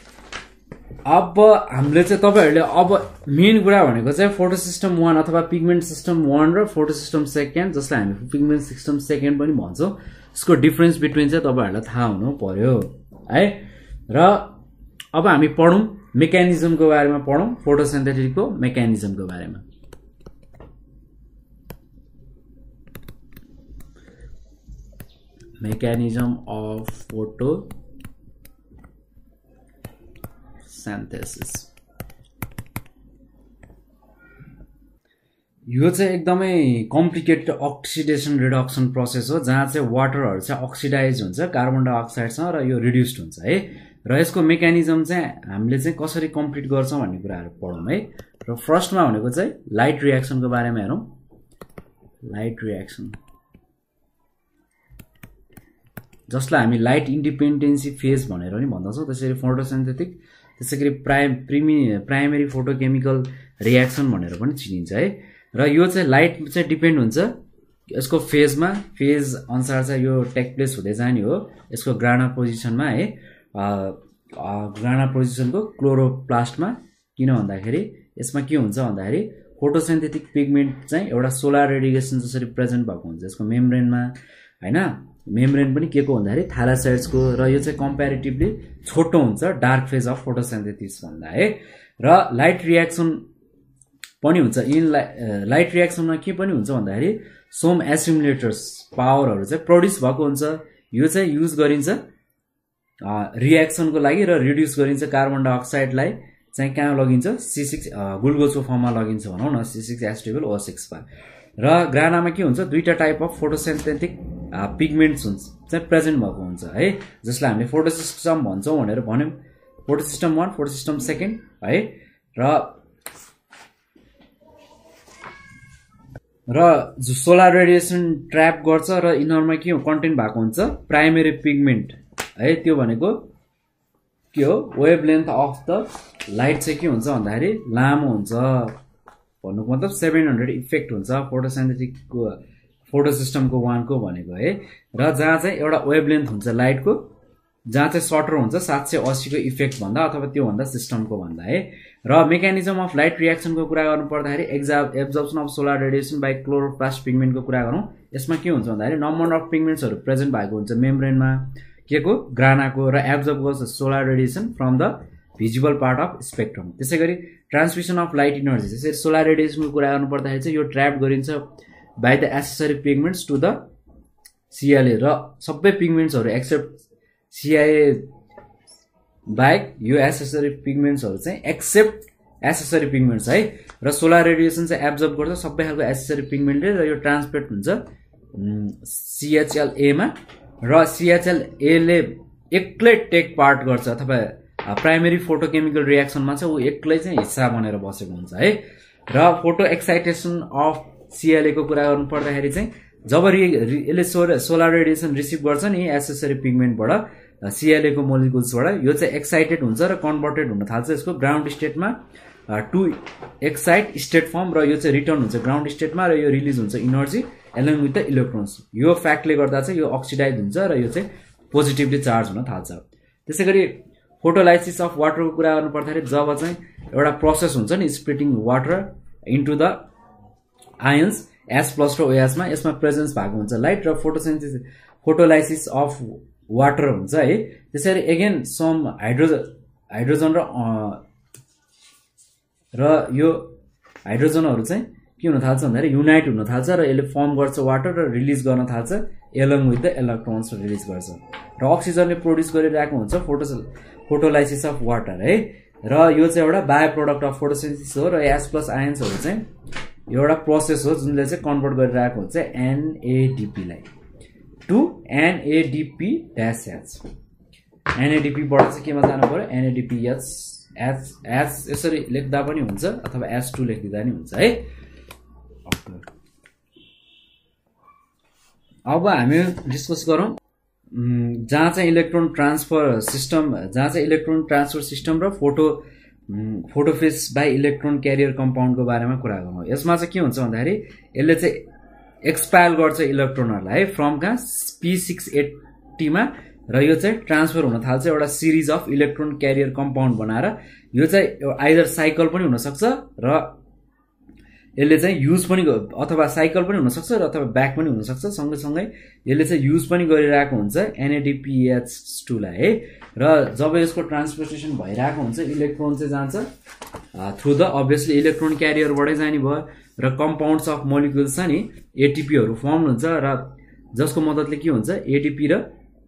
अब हामीले चाहिँ तपाईँहरूले अब मेन कुरा भनेको चाहिँ फोटो सिस्टम वान अथवा पिगमेन्ट सिस्टम वान र फोटो सिस्टम सेकेन्ड जसलाई हामी पिगमेन्ट सिस्टम सेकेन्ड पनि भन्छौँ यसको डिफरेन्स बिट्विन चाहिँ तपाईँहरूलाई थाहा हुनु पर्यो है र अब हामी पढौँ मेकानिजमको बारेमा पढौँ फोटोसिन्थेसिसको मेकानिजमको बारेमा mechanism of photosynthesis यो चाहिँ एकदमै कम्प्लिकेटेड अक्सिडेसन रिडक्सन प्रोसेस हो जहाँ चाहिँ वाटरहरू चाहिँ अक्सिडाइज हुन्छ कार्बन डाइअक्साइडसँग र यो रिड्युस्ड हुन्छ है र यसको मेकानिजम चाहिँ हामीले चाहिँ कसरी कम्प्लिट गर्छौँ भन्ने कुराहरू पढौँ है र फर्स्टमा भनेको चाहिँ लाइट रिएक्सनको बारेमा हेरौँ लाइट रिएक्सन जसलाई हामी लाइट इन्डिपेन्डेन्सी फेज भनेर पनि भन्दछौँ त्यसरी फोटोसिन्थेटिक त्यसै गरी प्राइम प्रिमि प्राइमेरी फोटोकेमिकल रिएक्सन भनेर पनि चिनिन्छ है र यो चाहिँ लाइट चाहिँ डिपेन्ड हुन्छ यसको फेजमा फेज अनुसार चाहिँ यो टेक प्लेस हुँदै जाने हो यसको ग्राना पोजिसनमा है ग्राना पोजिसनको क्लोरोप्लास्टमा किन भन्दाखेरि यसमा के हुन्छ भन्दाखेरि फोटोसिन्थेटिक पिगमेन्ट चाहिँ एउटा सोलर रेडिएसन जसरी प्रेजेन्ट भएको हुन्छ यसको मेम्ब्रेनमा हैन मेम्ब्रेन पनि के को भन्दाखेरि थ्यालासाइड्सको र यो चाहिँ कम्प्यारेटिभली छोटो हुन्छ डार्क फेज अफ फोटोसिन्थेसिस भन्दा है र लाइट रिएक्सन पनि हुन्छ इन लाइट रिएक्सनमा के पनि हुन्छ भन्दाखेरि सोम एसिमुलेटर्स पावरहरू चाहिँ प्रड्युस भएको हुन्छ यो चाहिँ युज गरिन्छ रिएक्सनको लागि र रिड्युस गरिन्छ कार्बन डाइअक्साइडलाई चाहिँ कहाँ लगिन्छ सी सिक्स ग्लुकोजको फर्ममा लगिन्छ भनौँ न C six H twelve O सिक्समा र ग्रानामा के हुन्छ दुईटा टाइप अफ फोटोसिन्थेटिक पिगमेन्ट्स हुन्छ चाहिँ प्रेजेन्ट भएको हुन्छ है जसलाई हामीले फोटो सिस्टम भन्छौँ भनेर भन्यौँ photo system one photo system second है र र सोलर रेडिएसन ट्र्याप गर्छ र इनरमा के हो कन्टेन्ट भएको हुन्छ प्राइमेरी पिगमेन्ट है। त्यो भनेको के हो वेभलेन्थ अफ द लाइट चाहिँ के हुन्छ भन्दाखेरि लामो हुन्छ भन्नुको मतलब सेभेन हन्ड्रेड इफेक्ट हुन्छ फोटोसिन्थेटिकको फोटो सिस्टमको वानको भनेको है। र जहाँ चाहिँ एउटा वेभलेन्थ हुन्छ लाइटको जहाँ चाहिँ सर्टर हुन्छ सात सय अस्सीको इफेक्ट भन्दा अथवा त्यो भन्दा सिस्टमको भन्दा है। र मेकानिजम अफ लाइट रियाक्सनको कुरा गर्नु पर्दाखेरि एक्जा absorption of solar radiation by chloroplast पिगमेन्टको कुरा गरौँ। यसमा के हुन्छ भन्दाखेरि नम्बर अफ पिगमेन्ट्सहरू प्रेजेन्ट भएको हुन्छ मेम्ब्रेनमा के को ग्रानाको र एब्जर्ब गर्छ solar radiation from the visible part of spectrum. त्यसै गरी ट्रान्समिसन अफ लाइट इनर्जी त्यसरी सोलर रेडिएसनको कुरा गर्नु पर्दाखेरि चाहिँ यो ट्र्याप गरिन्छ by the accessory pigments to the CLA र सबै पिगमेन्ट्सहरू एक्सेप्ट सिआइए बाहेक यो एसेसरी पिगमेन्ट्सहरू चाहिँ एक्सेप्ट एसेसरी पिगमेन्ट्स है। र सोलर रेडिएसन चाहिँ एब्जर्ब गर्छ सबै खालको एसेसरी पिगमेन्टले र यो ट्रान्समिट हुन्छ सिएचएलएमा र सिएचएलएले एक्लै टेक पार्ट गर्छ अथवा प्राइमेरी फोटोकेमिकल रियाक्सनमा चाहिँ ऊ एक्लै चाहिँ हिस्सा बनेर बसेको हुन्छ है। र फोटो एक्साइटेसन अफ सिएलए को कुरा गर्नु पर्दाखेरि चाहिँ जब यसले सोलर रेडिएसन रिसिभ गर्छ नि एसेसरी पिगमेन्टबाट सिएलए को मोलिकुल्सबाट यो चाहिँ एक्साइटेड हुन्छ र कन्भर्टेड हुन थाल्छ यसको ग्राउन्ड स्टेटमा टु एक्साइट स्टेट फर्म र यो चाहिँ रिटर्न हुन्छ ग्राउन्ड स्टेटमा र यो रिलिज हुन्छ energy along with the electrons. यो फ्याक्टले गर्दा चाहिँ यो अक्सिडाइज हुन्छ र यो चाहिँ पोजिटिभली चार्ज हुन थाल्छ। त्यसै गरी फोटोलाइसिस अफ वाटरको कुरा गर्नु पर्दाखेरि जब चाहिँ एउटा प्रोसेस हुन्छ नि splitting water into the ions S plus र ओएसमा यसमा प्रेजेन्स भएको हुन्छ लाइट र फोटोसिन्थेसिस फोटोलाइसिस अफ वाटर हुन्छ है। त्यसरी एगेन सम हाइड्रोजन हाइड्रोजन र र यो हाइड्रोजनहरू चाहिँ के हुन थाल्छ भन्दाखेरि युनाइट हुन थाल्छ र यसले फर्म गर्छ वाटर र रिलिज गर्न थाल्छ along with the electrons release गर्छ र अक्सिजनले प्रड्युस गरिरहेको हुन्छ फोटो फोटोलाइसिस अफ वाटर है। र यो चाहिँ एउटा बायो प्रोडक्ट अफ फोटोसिन्थेसिस हो र एस प्लस आयन्सहरू चाहिँ एउटा प्रोसेस हो जुनले चाहिँ कन्भर्ट गरिरहेको हुन्छ एनएडीपी लाई टु एनएडीपी ड्यास एच। एनएडीपीबाट चाहिँ केमा जानु पर्यो एनएडीपीएच एच एच यसरी लेख्दा पनि हुन्छ अथवा एच टू लेखिदिँदा पनि हुन्छ है। अब हामी डिस्कस गरौँ जहाँ चाहिँ इलेक्ट्रोन ट्रान्सफर सिस्टम जहाँ चाहिँ इलेक्ट्रोन ट्रान्सफर सिस्टम र photo photophase by electron carrier कम्पाउन्डको बारेमा कुरा गरौँ। यसमा चाहिँ के हुन्छ भन्दाखेरि यसले चाहिँ एक्सपायल गर्छ इलेक्ट्रोनहरूलाई फ्रम कहाँ पी सिक्स एट्टीमा र यो चाहिँ ट्रान्सफर हुन थाल्छ एउटा series of electron carrier compound बनाएर। यो चाहिँ आइदर साइकल पनि हुनसक्छ र यसले चाहिँ युज पनि अथवा साइकल पनि हुनसक्छ र अथवा ब्याक पनि हुनसक्छ सँगैसँगै यसले चाहिँ युज पनि गरिरहेको हुन्छ एनएडीपीएच टू लाई है। र जब यसको ट्रान्सपोर्टेसन भइरहेको हुन्छ इलेक्ट्रोन चाहिँ जान्छ थ्रु द अभियसली इलेक्ट्रोन क्यारियरबाटै जाने भयो र कम्पाउन्ड्स अफ मोलिकुल्स छ नि एटिपीहरू फर्म हुन्छ र जसको मद्दतले के हुन्छ एटिपी र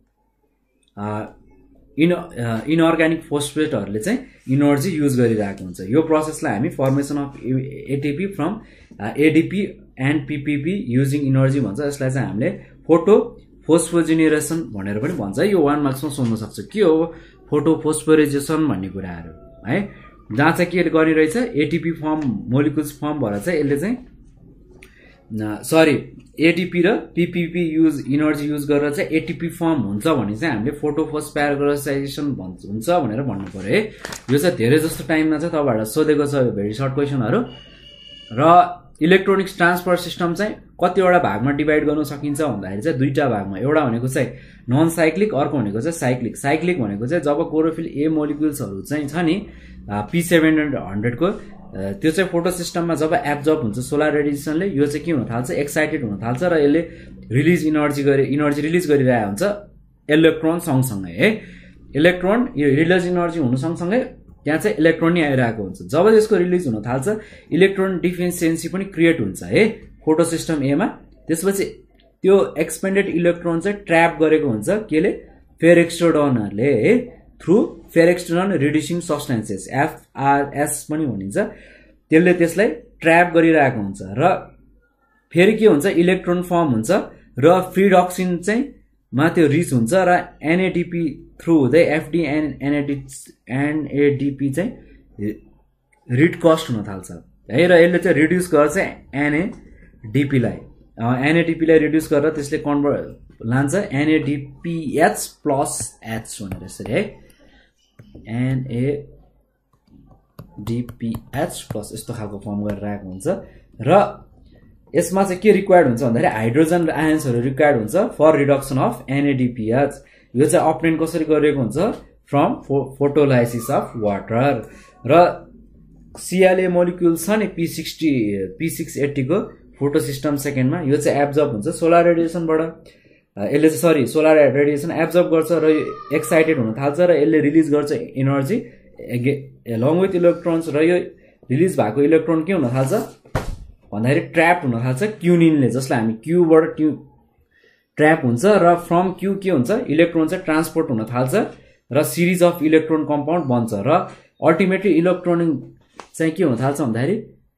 इन इनअर्ग्यानिक फोस्फेटहरूले चाहिँ इनर्जी युज गरिरहेको हुन्छ। यो प्रोसेसलाई हामी formation of ATP from ADP and PPP using energy भन्छ। यसलाई चाहिँ हामीले फोटो फोस्फोजिनेरेसन भनेर पनि भन्छ। यो वान मार्क्समा सोध्न सक्छ के हो फोटो फोस्फोराइजेसन भन्ने कुराहरू है। जहाँ चाहिँ के गरिरहेछ एटिपी फर्म मोलिकुल्स फर्म भएर चाहिँ यसले चाहिँ सरी एटिपी र पिपिपी युज इनर्जी युज गरेर चाहिँ एटिपी फर्म हुन्छ भने चाहिँ हामीले फोटोफोस्फोराइजेसन भन्छ हुन्छ भनेर भन्नु पर्यो है। यो चाहिँ धेरै जस्तो टाइममा चाहिँ तपाईँहरूलाई सोधेको छ भेरी सर्ट क्वेसनहरू। र इलेक्ट्रोनिक्स ट्रान्सफर सिस्टम चाहिँ कतिवटा भागमा डिभाइड गर्न सकिन्छ भन्दाखेरि चाहिँ दुईटा भागमा एउटा भनेको चाहिँ नन साइक्लिक अर्को भनेको चाहिँ साइक्लिक। साइक्लिक भनेको चाहिँ जब क्लोरोफिल ए मोलिकुल्सहरू चाहिँ छ नि पी सेभेन हन्ड्रेडको त्यो चाहिँ फोटो सिस्टममा जब एब्जर्ब हुन्छ सोलर रेडिएसनले यो चाहिँ के हुन थाल्छ एक्साइटेड हुन थाल्छ र यसले रिलिज इनर्जी गरे इनर्जी रिलिज गरिरहेको हुन्छ इलेक्ट्रोन सँगसँगै है। इलेक्ट्रोन यो रिलिज इनर्जी हुनु सँगसँगै त्यहाँ चाहिँ इलेक्ट्रोन नै आइरहेको हुन्छ। जब यसको रिलिज हुन थाल्छ इलेक्ट्रोन डिफिसियन्सी पनि क्रिएट हुन्छ है फोटो सिस्टम एमा। त्यसपछि त्यो एक्सपेन्डेड इलेक्ट्रोन चाहिँ ट्र्याप गरेको हुन्छ केले फेरेक्स्टोडनहरूले है through ferredoxin reducing substances FRS पनि भनिन्छ। त्यसले त्यसलाई ट्र्याप गरिरहेको हुन्छ र फेरि के हुन्छ इलेक्ट्रोन फर्म हुन्छ र फ्रिडक्सिन चाहिँ मा त्यो रिच हुन्छ र एनएडीपी थ्रु हुँदै एफडी एन एनएडी एनएडीपी चाहिँ रिड कस्ट हुन थाल्छ है। र यसले चाहिँ रिड्युस गर्छ एनए डिपीलाई एनएडीपीलाई रिड्युस गरेर त्यसले कन्भर्ट लान्छ एनएडीपीएच प्लस एच भनेर यसरी है एनएडीपीएच प्लस यस्तो खालको फर्म गरेर आएको हुन्छ र यसमा चाहिँ के रिक्वायर्ड हुन्छ भन्दाखेरि हाइड्रोजन आयन्सहरू रिक्वायर्ड हुन्छ फर रिडक्सन अफ एनएडीपीएच यो चाहिँ अप्टेन कसरी गरिएको हुन्छ फ्रम फोटोलाइसिस अफ वाटर र सिएलए मोलिक्युल छ नि P sixty P six eighty को फोटो सिस्टम सेकेन्डमा यो चाहिँ एब्जर्ब हुन्छ सोलर रेडिएसनबाट यसले चाहिँ सरी सोलर रेडिएसन एब्जर्ब गर्छ र यो एक्साइटेड हुन थाल्छ र यसले रिलिज गर्छ एनर्जी एलोङ विथ इलेक्ट्रोन्स र यो रिलिज भएको इलेक्ट्रोन के हुन थाल्छ भन्दाखेरि ट्र्याप हुन थाल्छ क्युनिनले जसलाई हामी क्यूबाट ट्यु ट्र्याप हुन्छ र फ्रम क्यू के हुन्छ इलेक्ट्रोन चाहिँ ट्रान्सपोर्ट हुन थाल्छ र सिरिज अफ इलेक्ट्रोन कम्पाउन्ड बन्छ र अल्टिमेटली इलेक्ट्रोन चाहिँ के हुन थाल्छ भन्दाखेरि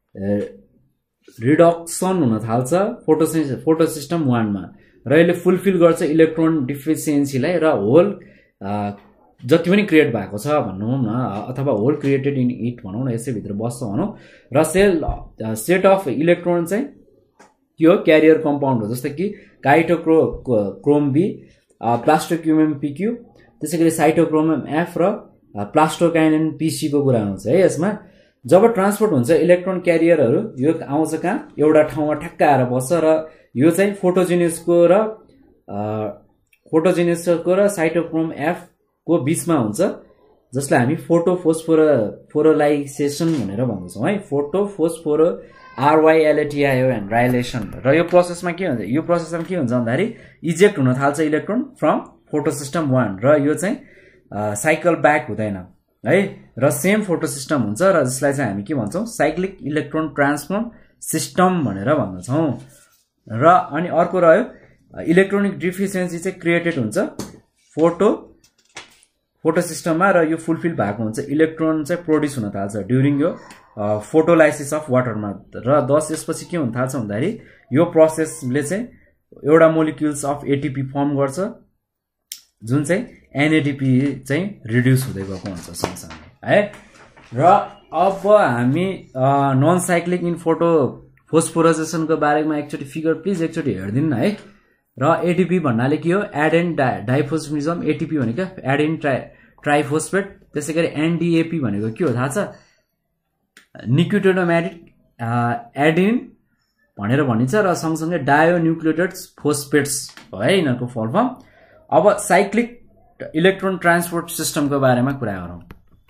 रिडक्सन हुन थाल्छ फोटो फोटो सिस्टम वानमा र यसले फुलफिल गर्छ इलेक्ट्रोन डिफिसियन्सीलाई र होल जति पनि क्रिएट भएको छ भनौँ न अथवा होल क्रिएटेड इन इट भनौँ न यसै भित्र बस्छ भनौँ र सेल सेट अफ इलेक्ट्रोन चाहिँ त्यो क्यारियर कम्पाउन्ड हो जस्तै कि काइटोक्रो क्रोम बी प्लास्टोक्युमेम पिक्यू त्यसै गरी साइटोक्रोमम एफ र प्लास्टोकाइनेन पीसी को कुरा आउँछ है यसमा जब ट्रान्सपोर्ट हुन्छ इलेक्ट्रोन क्यारियरहरू यो आउँछ कहाँ एउटा ठाउँमा ठ्याक्क आएर बस्छ र यो चाहिँ फोटोजेनिसको र फोटोजेनिसको र साइटोक्रोम एफ को बीचमा हुन्छ जसलाई हामी फोटो फोस्फोरो फोरोलाइसेसन भनेर भन्दछौँ है फोटो फोस्फोरो आरवाईएलएटीआईओ एन्ड राइलेसन र यो प्रोसेसमा के हुन्छ यो प्रोसेसमा के हुन्छ भन्दाखेरि इजेक्ट हुन थाल्छ electron from photo system one र यो चाहिँ साइकल ब्याक हुँदैन है र सेम फोटो सिस्टम हुन्छ र जसलाई चाहिँ हामी के भन्छौँ साइक्लिक इलेक्ट्रोन ट्रान्सफर्म सिस्टम भनेर भन्दछौँ र अनि अर्को रह्यो इलेक्ट्रोनिक डिफिसियन्सी चाहिँ क्रिएटेड हुन्छ फोटो फोटो सिस्टममा र यो फुलफिल भएको हुन्छ इलेक्ट्रोन चाहिँ प्रोड्युस हुन थाल्छ ड्युरिङ यो फोटोलाइसिस अफ वाटरमा र दस यसपछि के हुन थाल्छ भन्दाखेरि यो प्रोसेसले चाहिँ एउटा मोलिक्युल्स अफ एटिपी फर्म गर्छ जुन चाहिँ एनएडीपी चाहिँ रिड्युस हुँदै गएको हुन्छ सँगसँगै है र अब हामी नन साइक्लिक इन फोटो फोस्फोराइजेसनको बारेमा एकचोटि फिगर प्लिज एकचोटि हेरिदिनु न है र एटिपी भन्नाले के हो एडेन डाइफोस्फिनिजम एटिपी भनेको एडेन ट्राइ ट्राइफोस्फेट त्यसै गरी एनडीएपी भनेको के हो थाहा छ निक्लियोटाइड एडेन भनेर भनिन्छ र सँगसँगै डायोन्युक्लियोटाइड फोस्फेट्स हो है यिनीहरूको फुल फर्म अब साइक्लिक इलेक्ट्रोन ट्रान्सपोर्ट सिस्टमको बारेमा कुरा गरौँ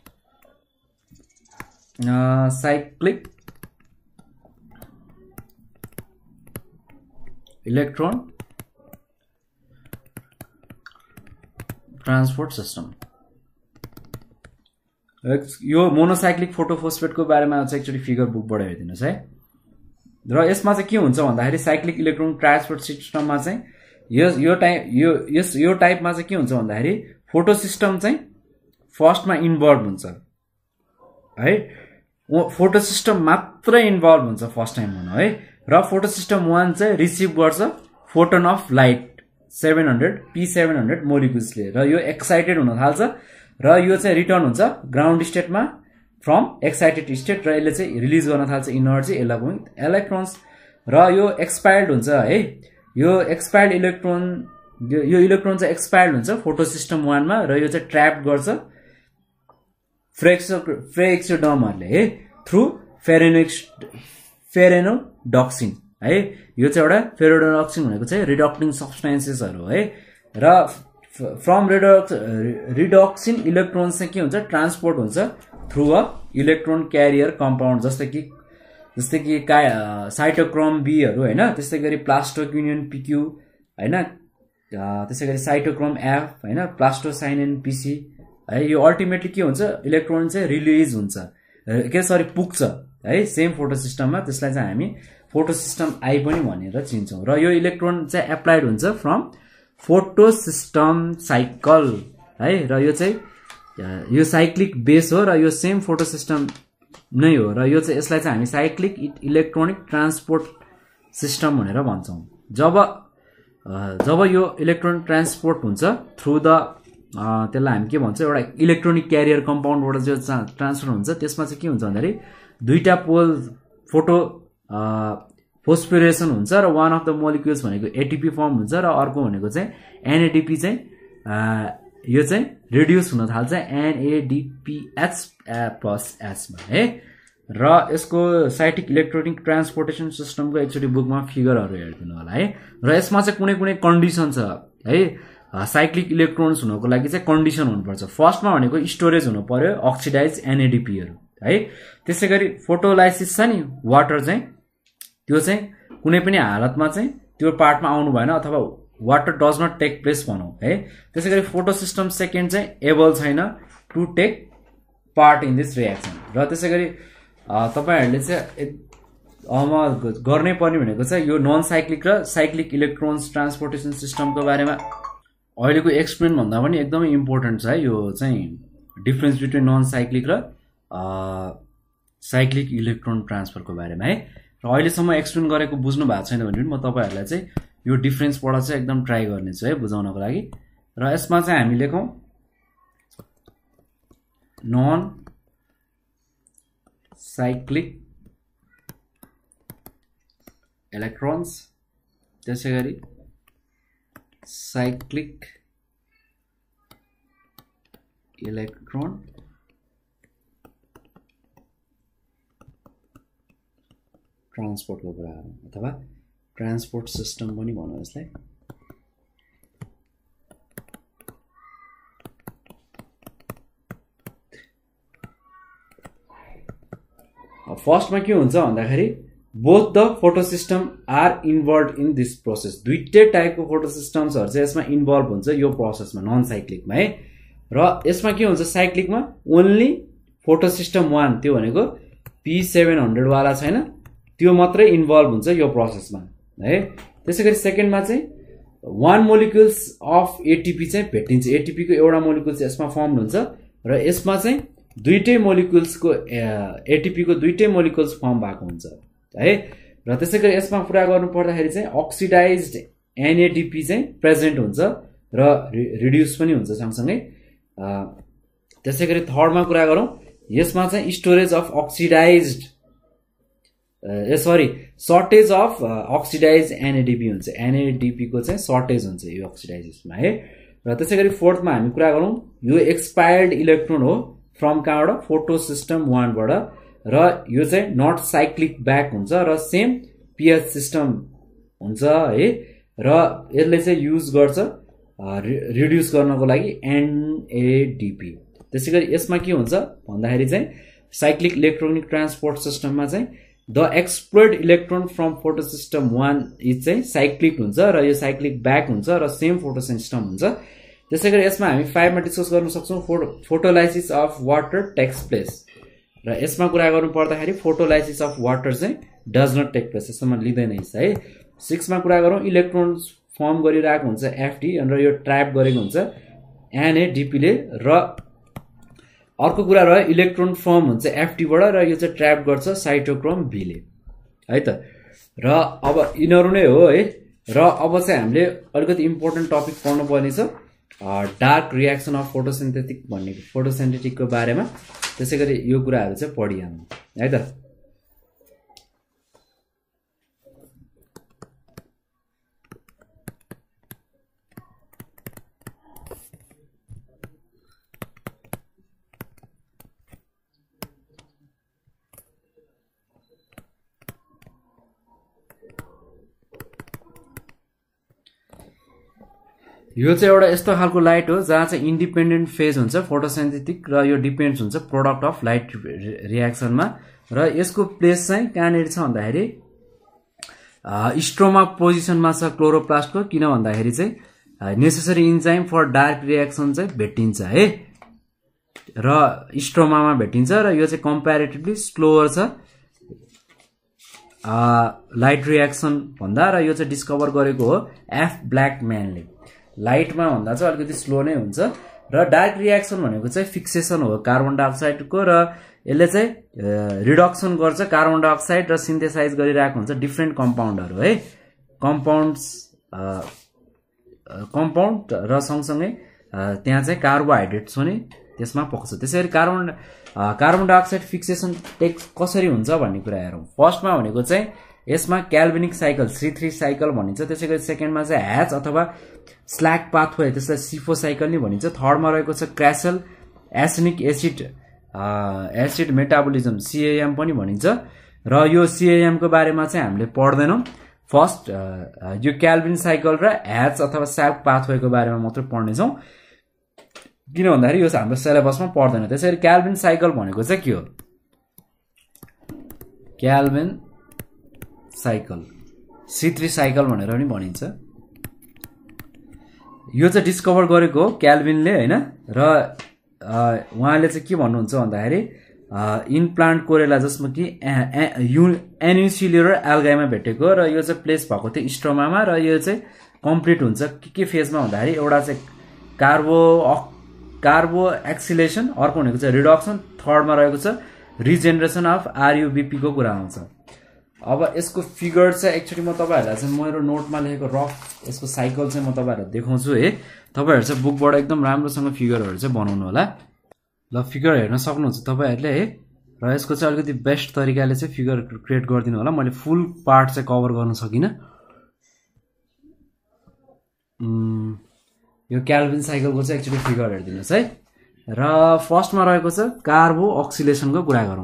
साइक्लिक इलेक्ट्रोन ट्रान्सपोर्ट सिस्टम यो मोनोसाइक्लिक फोटोफोस्फेटको बारेमा चाहिँ एकचोटि फिगर बुकबाट हेरिदिनुहोस् है र यसमा चाहिँ के हुन्छ भन्दाखेरि साइक्लिक इलेक्ट्रोन ट्रान्सपोर्ट सिस्टममा चाहिँ यो यो टाइप यो यस यो टाइपमा चाहिँ के हुन्छ भन्दाखेरि फोटो सिस्टम चाहिँ फर्स्टमा इन्भल्भ हुन्छ है फोटो सिस्टम मात्रै इन्भल्भ हुन्छ फर्स्ट टाइम भनौँ है र फोटो सिस्टम वान चाहिँ रिसिभ गर्छ photon of light seven hundred P seven hundred मोलिक्युल्सले र यो एक्साइटेड हुन थाल्छ र यो चाहिँ रिटर्न हुन्छ ग्राउन्ड स्टेटमा फ्रम एक्साइटेड स्टेट र यसले चाहिँ रिलिज गर्न थाल्छ इनर्जी एलोङ इलेक्ट्रोन्स र यो एक्सपायर्ड हुन्छ है यो एक्सपायर्ड इलेक्ट्रोन यो इलेक्ट्रोन चाहिँ एक्सपायर्ड हुन्छ फोटो सिस्टम वानमा र यो चाहिँ ट्र्याप गर्छ फ्रेक्सो फ्रेक्सोडर्महरूले है थ्रु फेरेनोक्स फेरेनोडक्सिन है यो चाहिँ एउटा फेरेनोडक्सिन भनेको चाहिँ रिडक्टिङ सब्सटेन्सेसहरू है र फ्रम रिडक्स रिडक्सिन इलेक्ट्रोन चाहिँ के हुन्छ ट्रान्सपोर्ट हुन्छ through a electron carrier compound जस्तै कि जस्तै कि का साइटोक्रोम बीहरू होइन त्यस्तै गरी प्लास्टोक्युनियन पिक्यू होइन त्यसै गरी साइटोक्रोम एफ होइन प्लास्टोसाइनेन पिसी है यो अल्टिमेटली के हुन्छ इलेक्ट्रोन चाहिँ रिलिज हुन्छ के सरी पुग्छ है सेम फोटो सिस्टममा त्यसलाई चाहिँ हामी फोटो सिस्टम आई पनि भनेर चिन्छौँ र यो इलेक्ट्रोन चाहिँ एप्लाइड हुन्छ फ्रम फोटो सिस्टम साइकल है र यो चाहिँ यो साइक्लिक बेस हो र यो सेम फोटो सिस्टम नै हो र यो चाहिँ यसलाई चाहिँ हामी साइक्लिक इलेक्ट्रोनिक ट्रान्सपोर्ट सिस्टम भनेर भन्छौँ जब जब यो इलेक्ट्रोनिक ट्रान्सपोर्ट हुन्छ थ्रु द त्यसलाई हामी के भन्छौँ एउटा इलेक्ट्रोनिक क्यारियर कम्पाउन्डबाट जो ट्रान्सफर हुन्छ त्यसमा चाहिँ के हुन्छ भन्दाखेरि दुईटा पोल फोटो फोस्फोरेसन हुन्छ र वान अफ द मोलिक्युल्स भनेको एटीपी फर्म हुन्छ र अर्को भनेको चाहिँ एनएडीपी चाहिँ यो चाहिँ रिड्युस हुन थाल्छ एनएडीपीएच प्लस एचमा है। र यसको साइक्लिक इलेक्ट्रोनिक ट्रान्सपोर्टेसन सिस्टमको एकचोटि बुकमा फिगरहरू हेरिदिनु होला है। र यसमा चाहिँ कुनै कुनै कन्डिसन छ है। साइक्लिक इलेक्ट्रोन्स हुनको लागि चाहिँ कन्डिसन हुनुपर्छ। फर्स्टमा भनेको स्टोरेज हुनु पर्यो अक्सिडाइज एनएडीपीहरू है। त्यसै गरी फोटोलाइसिस छ नि वाटर चाहिँ त्यो चाहिँ कुनै पनि हालतमा चाहिँ त्यो पार्टमा आउनु भएन अथवा water does not take place भनौँ है। त्यसै गरी फोटो सिस्टम सेकेन्ड चाहिँ एबल छैन to take part in this reaction. र त्यसै गरी तपाईँहरूले चाहिँ अब गर्नै पर्ने भनेको चाहिँ यो नन साइक्लिक र साइक्लिक इलेक्ट्रोन्स ट्रान्सपोर्टेसन सिस्टमको बारेमा अहिलेको एक्सप्लेन भन्दा पनि एकदमै इम्पोर्टेन्ट छ है। यो चाहिँ डिफरेन्स बिट्विन नन साइक्लिक र साइक्लिक इलेक्ट्रोन ट्रान्सफरको बारेमा है। र अहिलेसम्म एक्सप्लेन गरेको बुझ्नु भएको छैन भने पनि म तपाईँहरूलाई चाहिँ यो डिफरेन्सबाट चाहिँ एकदम ट्राई गर्नेछु है बुझाउनको लागि। र यसमा चाहिँ हामी लेखौँ नन साइक्लिक इलेक्ट्रोन्स त्यसै गरी साइक्लिक इलेक्ट्रोन ट्रान्सपोर्टको कुराहरू अथवा ट्रान्सपोर्ट सिस्टम पनि भनौँ यसलाई। फर्स्टमा के हुन्छ भन्दाखेरि both the photo system are involve in this process. दुईटै टाइपको फोटो सिस्टम्सहरू चाहिँ यसमा इन्भल्भ हुन्छ यो प्रोसेसमा नन साइक्लिकमा है। र यसमा के हुन्छ साइक्लिकमा ओन्ली फोटो सिस्टम वान त्यो भनेको पी सेभेन हन्ड्रेड वाला छैन त्यो मात्रै इन्भल्भ हुन्छ यो प्रोसेसमा है। त्यसै गरी सेकेन्डमा चाहिँ वान मोलिक्युल्स अफ एटिपी चाहिँ भेटिन्छ। एटिपीको एउटा मोलिक्युल्स यसमा फर्म हुन्छ र यसमा चाहिँ दुईटै मोलिक्युल्सको एटिपीको दुईटै मोलिक्युल्स फर्म भएको हुन्छ है। र त्यसै गरी यसमा कुरा गर्नु पर्दाखेरि चाहिँ अक्सिडाइज्ड एनएडिपी चाहिँ प्रेजेन्ट हुन्छ र रिड्युस पनि हुन्छ सँगसँगै। त्यसै गरी थर्डमा कुरा गरौँ यसमा चाहिँ storage of oxidized a sorry shortage of oxidize NADP हुन्छ। एनएडिपी को चाहिँ सर्टेज हुन्छ यो अक्सिडाइजेसमा है। र त्यसै गरी फोर्थमा हामी कुरा गरौँ यो एक्सपायर्ड इलेक्ट्रोन हो फ्रम कहाँबाट फोटो सिस्टम वानबाट र यो चाहिँ नट साइक्लिक ब्याक हुन्छ र सेम पिएच सिस्टम हुन्छ है। र यसले चाहिँ युज गर्छ रिड्युस गर्नको लागि एनएडिपी। त्यसै गरी यसमा के हुन्छ भन्दाखेरि चाहिँ साइक्लिक इलेक्ट्रोनिक ट्रान्सपोर्ट सिस्टममा चाहिँ the explored electron from photo system one is चाहिँ साइक्लिक हुन्छ र यो साइक्लिक ब्याक हुन्छ र सेम फोटो सिस्टम हुन्छ। त्यसै गरी यसमा हामी फाइभमा डिस्कस गर्न सक्छौँ photo photolysis of water takes place. र यसमा कुरा गर्नु पर्दाखेरि फोटोलाइसिस अफ वाटर चाहिँ डज नट टेक प्लेस यसमा लिँदैन है। सिक्समा कुरा गरौँ इलेक्ट्रोन्स फर्म गरिरहेको हुन्छ एफडी र यो ट्र्याप गरेको हुन्छ एनएडिपीले। र अर्को कुरा रह्यो इलेक्ट्रोन फर्म हुन्छ एफडीबाट र यो चाहिँ ट्र्याप गर्छ साइटोक्रोम बीले है त। र अब यिनीहरू नै हो है। र अब चाहिँ हामीले अलिकति इम्पोर्टेन्ट टपिक पढ्नु पर्ने छ डार्क रियाक्सन अफ फोटोसिन्थेटिक भन्ने फोटोसिन्थेटिकको बारेमा। त्यसै गरी यो कुराहरू चाहिँ पढिहाल्नु है त। यो चाहिँ एउटा यस्तो खालको लाइट हो जहाँ चाहिँ इन्डिपेन्डेन्ट फेज हुन्छ फोटोसिन्थेटिक र यो डिपेन्ड्स हुन्छ प्रोडक्ट अफ लाइट रियाक्सनमा। र यसको प्लेस चाहिँ कहाँनिर छ भन्दाखेरि स्ट्रोमा पोजिसनमा छ क्लोरोप्लास्टको। किन भन्दाखेरि चाहिँ necessary enzyme for dark reaction चाहिँ भेटिन्छ है र स्ट्रोमामा भेटिन्छ र यो चाहिँ कम्प्यारेटिभली स्लोवर छ लाइट रियाक्सन भन्दा। र यो चाहिँ डिस्कभर गरेको हो एफ ब्ल्याकम्यानले। लाइटमा भन्दा चाहिँ अलिकति स्लो नै हुन्छ। र डार्क रियाक्सन भनेको चाहिँ फिक्सेसन हो कार्बन डाइअक्साइडको र यसले चाहिँ रिडक्सन गर्छ कार्बन डाइअक्साइड र सिन्थेसाइज गरिरहेको हुन्छ डिफ्रेन्ट कम्पाउन्डहरू है। कम्पाउन्ड्स कम्पाउन्ड र सँगसँगै त्यहाँ चाहिँ कार्बोहाइड्रेट्स पनि त्यसमा पक्छ। त्यसै गरी carbon carbon dioxide fixation take कसरी हुन्छ भन्ने कुरा हेरौँ। फर्स्टमा भनेको चाहिँ यसमा Calvin cycle C three cycle भनिन्छ। त्यसै गरी सेकेन्डमा चाहिँ ह्याच अथवा स्ल्याक पाथवे त्यसलाई सिफो साइकल नि भनिन्छ। थर्डमा रहेको छ crassulacean acid acid metabolism CAM पनि भनिन्छ र यो सीएएम को बारेमा चाहिँ हामीले पढ्दैनौं। फर्स्ट यो क्याल्भिन साइकल र ह्याच अथवा स्ल्याक पाथवे को बारेमा मात्र पढ्ने छौं किन भन्दाखेरि यो हाम्रो सिलेबसमा पर्दैन। त्यसैले क्याल्भिन साइकल भनेको चाहिँ के हो? Calvin cycle C three cycle भनेर पनि भनिन्छ। यो चाहिँ डिस्कभर गरेको हो क्याल्भिनले हैन र उहाँले चाहिँ के भन्नुहुन्छ भन्दाखेरि इन प्लान्ट कोरेला जसमा कि एन्युसिल्युलर एल्गाइमा भेटेको र यो चाहिँ प्लेस भएको थियो स्ट्रोमामा र यो चाहिँ कम्प्लिट हुन्छ के के फेजमा भन्दाखेरि एउटा चाहिँ कार्बो कार्बो एक्सिलेसन, अर्को भनेको चाहिँ रिडक्सन, थर्डमा रहेको छ रिजेनरेसन अफ आरयुबीपी को कुरा आउँछ। अब यसको फिगर चाहिँ एक्चुअली म तपाईहरुलाई चाहिँ मेरो नोटमा लेखेको रफ यसको साइकल चाहिँ म तपाईहरुलाई देखाउँछु है। तपाईहरु चाहिँ बुकबाट एकदम राम्रोसँग फिगरहरु चाहिँ बनाउनु होला। ल फिगर हेर्न सक्नुहुन्छ तपाईहरुले है र यसको चाहिँ अलिकति बेस्ट तरिकाले चाहिँ फिगर क्रिएट गर्दिनु होला। मैले फुल पार्ट चाहिँ कभर गर्न सकिन। यो क्याल्भिन साइकलको चाहिँ एक्चुअली फिगर हेर्दिनुस् है र फर्स्टमा रहेको छ कार्बो अक्सिलेसनको कुरा गरौँ।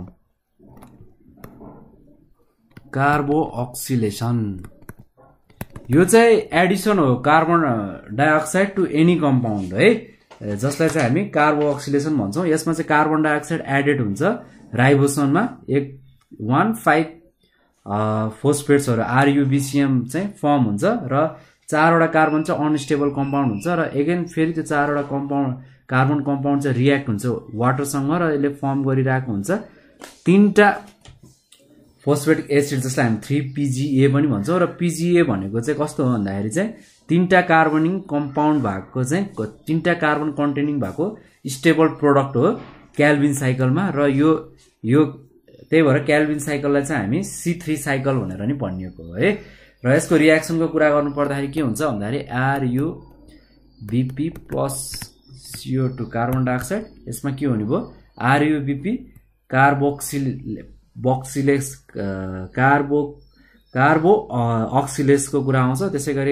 कार्बो अक्सिलेसन यो चाहिँ एडिसन हो carbon dioxide to any compound है, जसलाई चाहिँ हामी कार्बो अक्सिलेसन भन्छौं। यसमा चाहिँ कार्बन डाइअक्साइड एडेड हुन्छ राइबोसोममा एक वन फाइभ फोस्फेट्सहरु आरयुबीसीएम चाहिँ फर्म हुन्छ र चारवटा कार्बन चाहिँ अनस्टेबल कम्पाउन्ड हुन्छ र अगेन फेरि त्यो चारवटा कम्पाउन्ड कार्बन कम्पाउन्ड चाहिँ रियाक्ट हुन्छ वाटरसँग र यसले फर्म गरिरहेको हुन्छ तीनटा फोस्फेटिक एसिड जसलाई हामी थ्री पीजीए पनि भन्छौं र पीजीए भनेको चाहिँ कस्तो हो भन्दाखेरि चाहिँ तीनटा कार्बनिङ कम्पाउन्ड भएको चाहिँ तीनटा कार्बन कन्टेनिङ भएको स्टेबल प्रोडक्ट हो क्याल्भिन साइकलमा र यो यो त्यही भएर क्याल्भिन साइकललाई चाहिँ हामी सी थ्री साइकल भनेर नि भनिएको हो है। र यसको रियाक्सनको कुरा गर्नु पर्दाखेरि के हुन्छ भन्दाखेरि RuBP plus CO two carbon dioxide, यसमा के हुने भयो आरयुबीपी कार्बोक्सिल बक्सिलेस कार्बो कार्बो अक्सिलेसको कुरा आउँछ। त्यसै गरी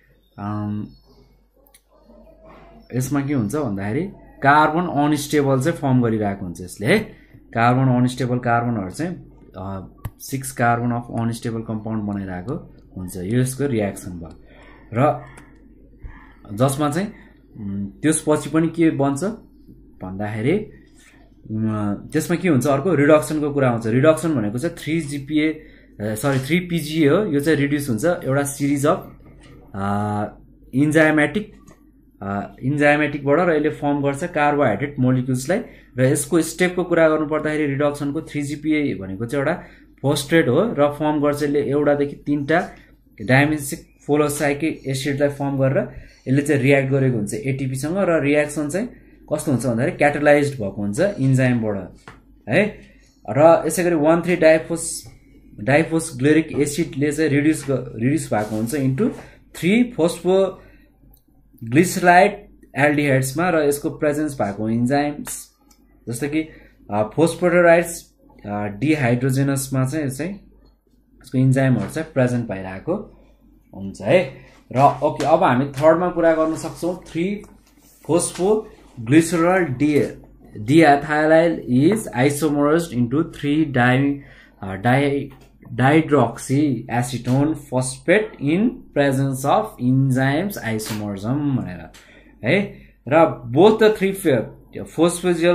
यसमा के हुन्छ भन्दाखेरि कार्बन अनस्टेबल चाहिँ फर्म गरिरहेको हुन्छ यसले है। कार्बन अनस्टेबल कार्बनहरु चाहिँ six carbon of unstable compound बनाइरहेको हुन्छ। यो यसको रियाक्सन भयो र जसमा चाहिँ त्यसपछि पनि के बन्छ भन्दाखेरि त्यसमा के हुन्छ अर्को रिडक्सनको कुरा आउँछ। रिडक्सन भनेको चाहिँ three GPA sorry three PGA हो। यो चाहिँ रिड्युस हुन्छ एउटा सिरिज अफ इन्जाइमेटिक इन्जाइमेटिकबाट र यसले फर्म गर्छ कार्बोहाइड्रेट मोलिक्युल्सलाई र यसको स्टेपको कुरा गर्नु पर्दाखेरि रिडक्सनको थ्री जीपीए भनेको चाहिँ एउटा फोस्फेट हो र फर्म गर्छ यसले एउटादेखि तीनटा डायमेन्सिक फोलोसाइकिक एसिडलाई फर्म गरेर यसले चाहिँ रियाक्ट गरेको हुन्छ एटीपी सँग र रियाक्सन चाहिँ कस्तो हुन्छ भन्दाखेरि क्याटालाइज्ड भएको हुन्छ इन्जाइमबाट है। र यसैगरी वन थ्री डाइफोस डाइफोस्ग्लिरिक एसिडले चाहिँ रिड्युस रिड्युस भएको हुन्छ इन्टु थ्री फोस्फो ग्लिसराइड एल्डिहाइड्समा र यसको प्रेजेन्स भएको इन्जाइम्स जस्तो कि फोस्फोराइड्स डिहाइड्रोजेनसमा चाहिँ चाहिँ यसको इन्जाइमहरु चाहिँ प्रेजेन्ट भइरहेको हुन्छ है। र ओके अब हामी थर्डमा कुरा गर्न सक्छौं three phospho glycerol D diethyl is isomerized into three di di dihydroxy acetone phosphate in presence of enzymes isomerism भनेर है। र बोथ द थ्री फोस्फोजियल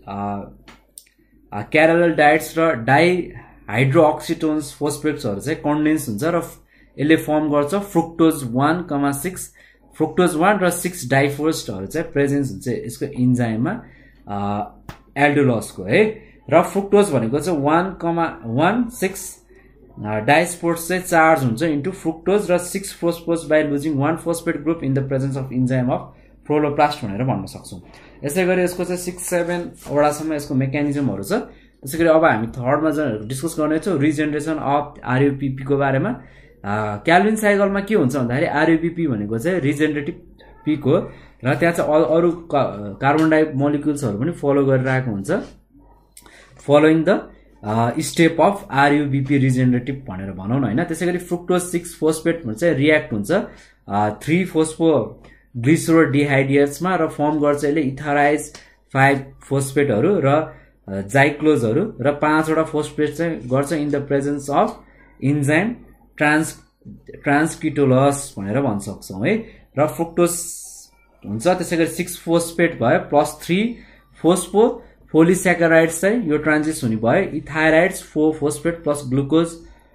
क्याराल डाइट्स र डाइ हाइड्रोक्सिटोन्स फोस्फेट्सहरु चाहिँ कन्डेन्स हुन्छ र यसले फर्म गर्छ fructose one comma six fructose one र सिक्स डाइफोस्टहरु चाहिँ प्रेजेन्स हुन्छ यसको इन्जाइममा एल्डोलसको है। र फ्रुक्टोज भनेको चाहिँ वन कमा वन सिक्स डाइस्पोर्ट्स चाहिँ चार्ज हुन्छ इन्टु फ्रुक्टोज र six phosphate by losing one phosphate group in the presence of enzyme of chloroplast भनेर भन्न सक्छौं। यसै गरी यसको चाहिँ सिक्स सेभेन वटासम्म यसको मेकानिजमहरु छ। त्यसै गरी अब हामी थर्डमा डिस्कस गर्नेछौँ रिजेनरेसन अफ आरयुपीपी को बारेमा। क्याल्भिन साइकलमा के हुन्छ भन्दाखेरि आरयुपीपी भनेको चाहिँ रिजेनरेटिभ पिक हो र त्यहाँ चाहिँ अरु कार्बन डाइ मोलिक्युल्सहरु पनि फलो गरिरहेको हुन्छ following the step of RuBP regenerative भनेर भनौँ न होइन। त्यसै गरी फ्रुक्टोज सिक्स फोस्फेट चाहिँ रियाक्ट हुन्छ थ्री फोस्फो ग्लिसरोडिहाइड्रेट्समा र फर्म गर्छ यसले इथाराइज फाइभ फोस्फेटहरू र जाइक्लोजहरू र पाँचवटा फोस्फेट चाहिँ गर्छ in the presence of enzyme trans transketolase भनेर भन्न सक्छौँ है। र फ्रुक्टोज हुन्छ त्यसै गरी सिक्स फोस्फेट भयो प्लस थ्री फोस्फो फोलिस्याकाराइड्स चाहिँ यो ट्रान्जिस हुने भयो erythrose four phosphate plus glucose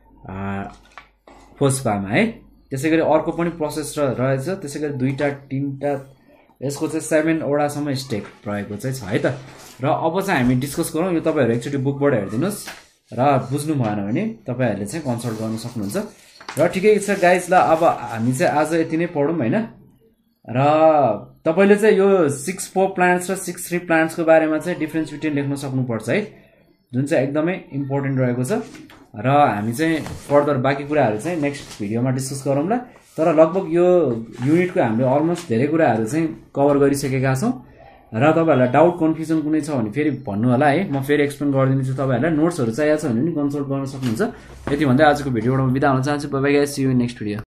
फोस्फामा है। त्यसै गरी अर्को पनि प्रोसेस रहेछ त्यसै गरी दुईवटा तिनवटा यसको चाहिँ सेभेनवटासम्म स्टेप रहेको चाहिँ छ है त। र अब चाहिँ हामी डिस्कस गरौँ यो तपाईँहरू एकचोटि बुकबाट हेरिदिनुहोस् र बुझ्नु भएन भने तपाईँहरूले चाहिँ कन्सल्ट गर्न सक्नुहुन्छ। र ठिकै छ गाइज ल अब हामी चाहिँ आज यति नै पढौँ होइन। र तपाईँले चाहिँ यो सिक्स फोर प्लान्ट्स र सिक्स थ्री प्लान्ट्सको बारेमा चाहिँ डिफ्रेन्स बिट्विन लेख्न सक्नुपर्छ है जुन चाहिँ एकदमै इम्पोर्टेन्ट रहेको छ। र हामी चाहिँ फर्दर बाँकी कुराहरू चाहिँ नेक्स्ट भिडियोमा डिस्कस गरौँ ल। तर लगभग यो युनिटको हामीले अलमोस्ट धेरै कुराहरू चाहिँ कभर गरिसकेका छौँ। र तपाईँहरूलाई डाउट कन्फ्युजन कुनै छ भने फेरि भन्नु होला है, म फेरि एक्सप्लेन गरिदिन्छु तपाईँहरूलाई। नोट्सहरू चाहिएको छ भने पनि कन्सल्ट गर्न सक्नुहुन्छ। यति भन्दै आजको भिडियोबाट म बिदा हुन चाहन्छु। Bye bye guys, see you in next video.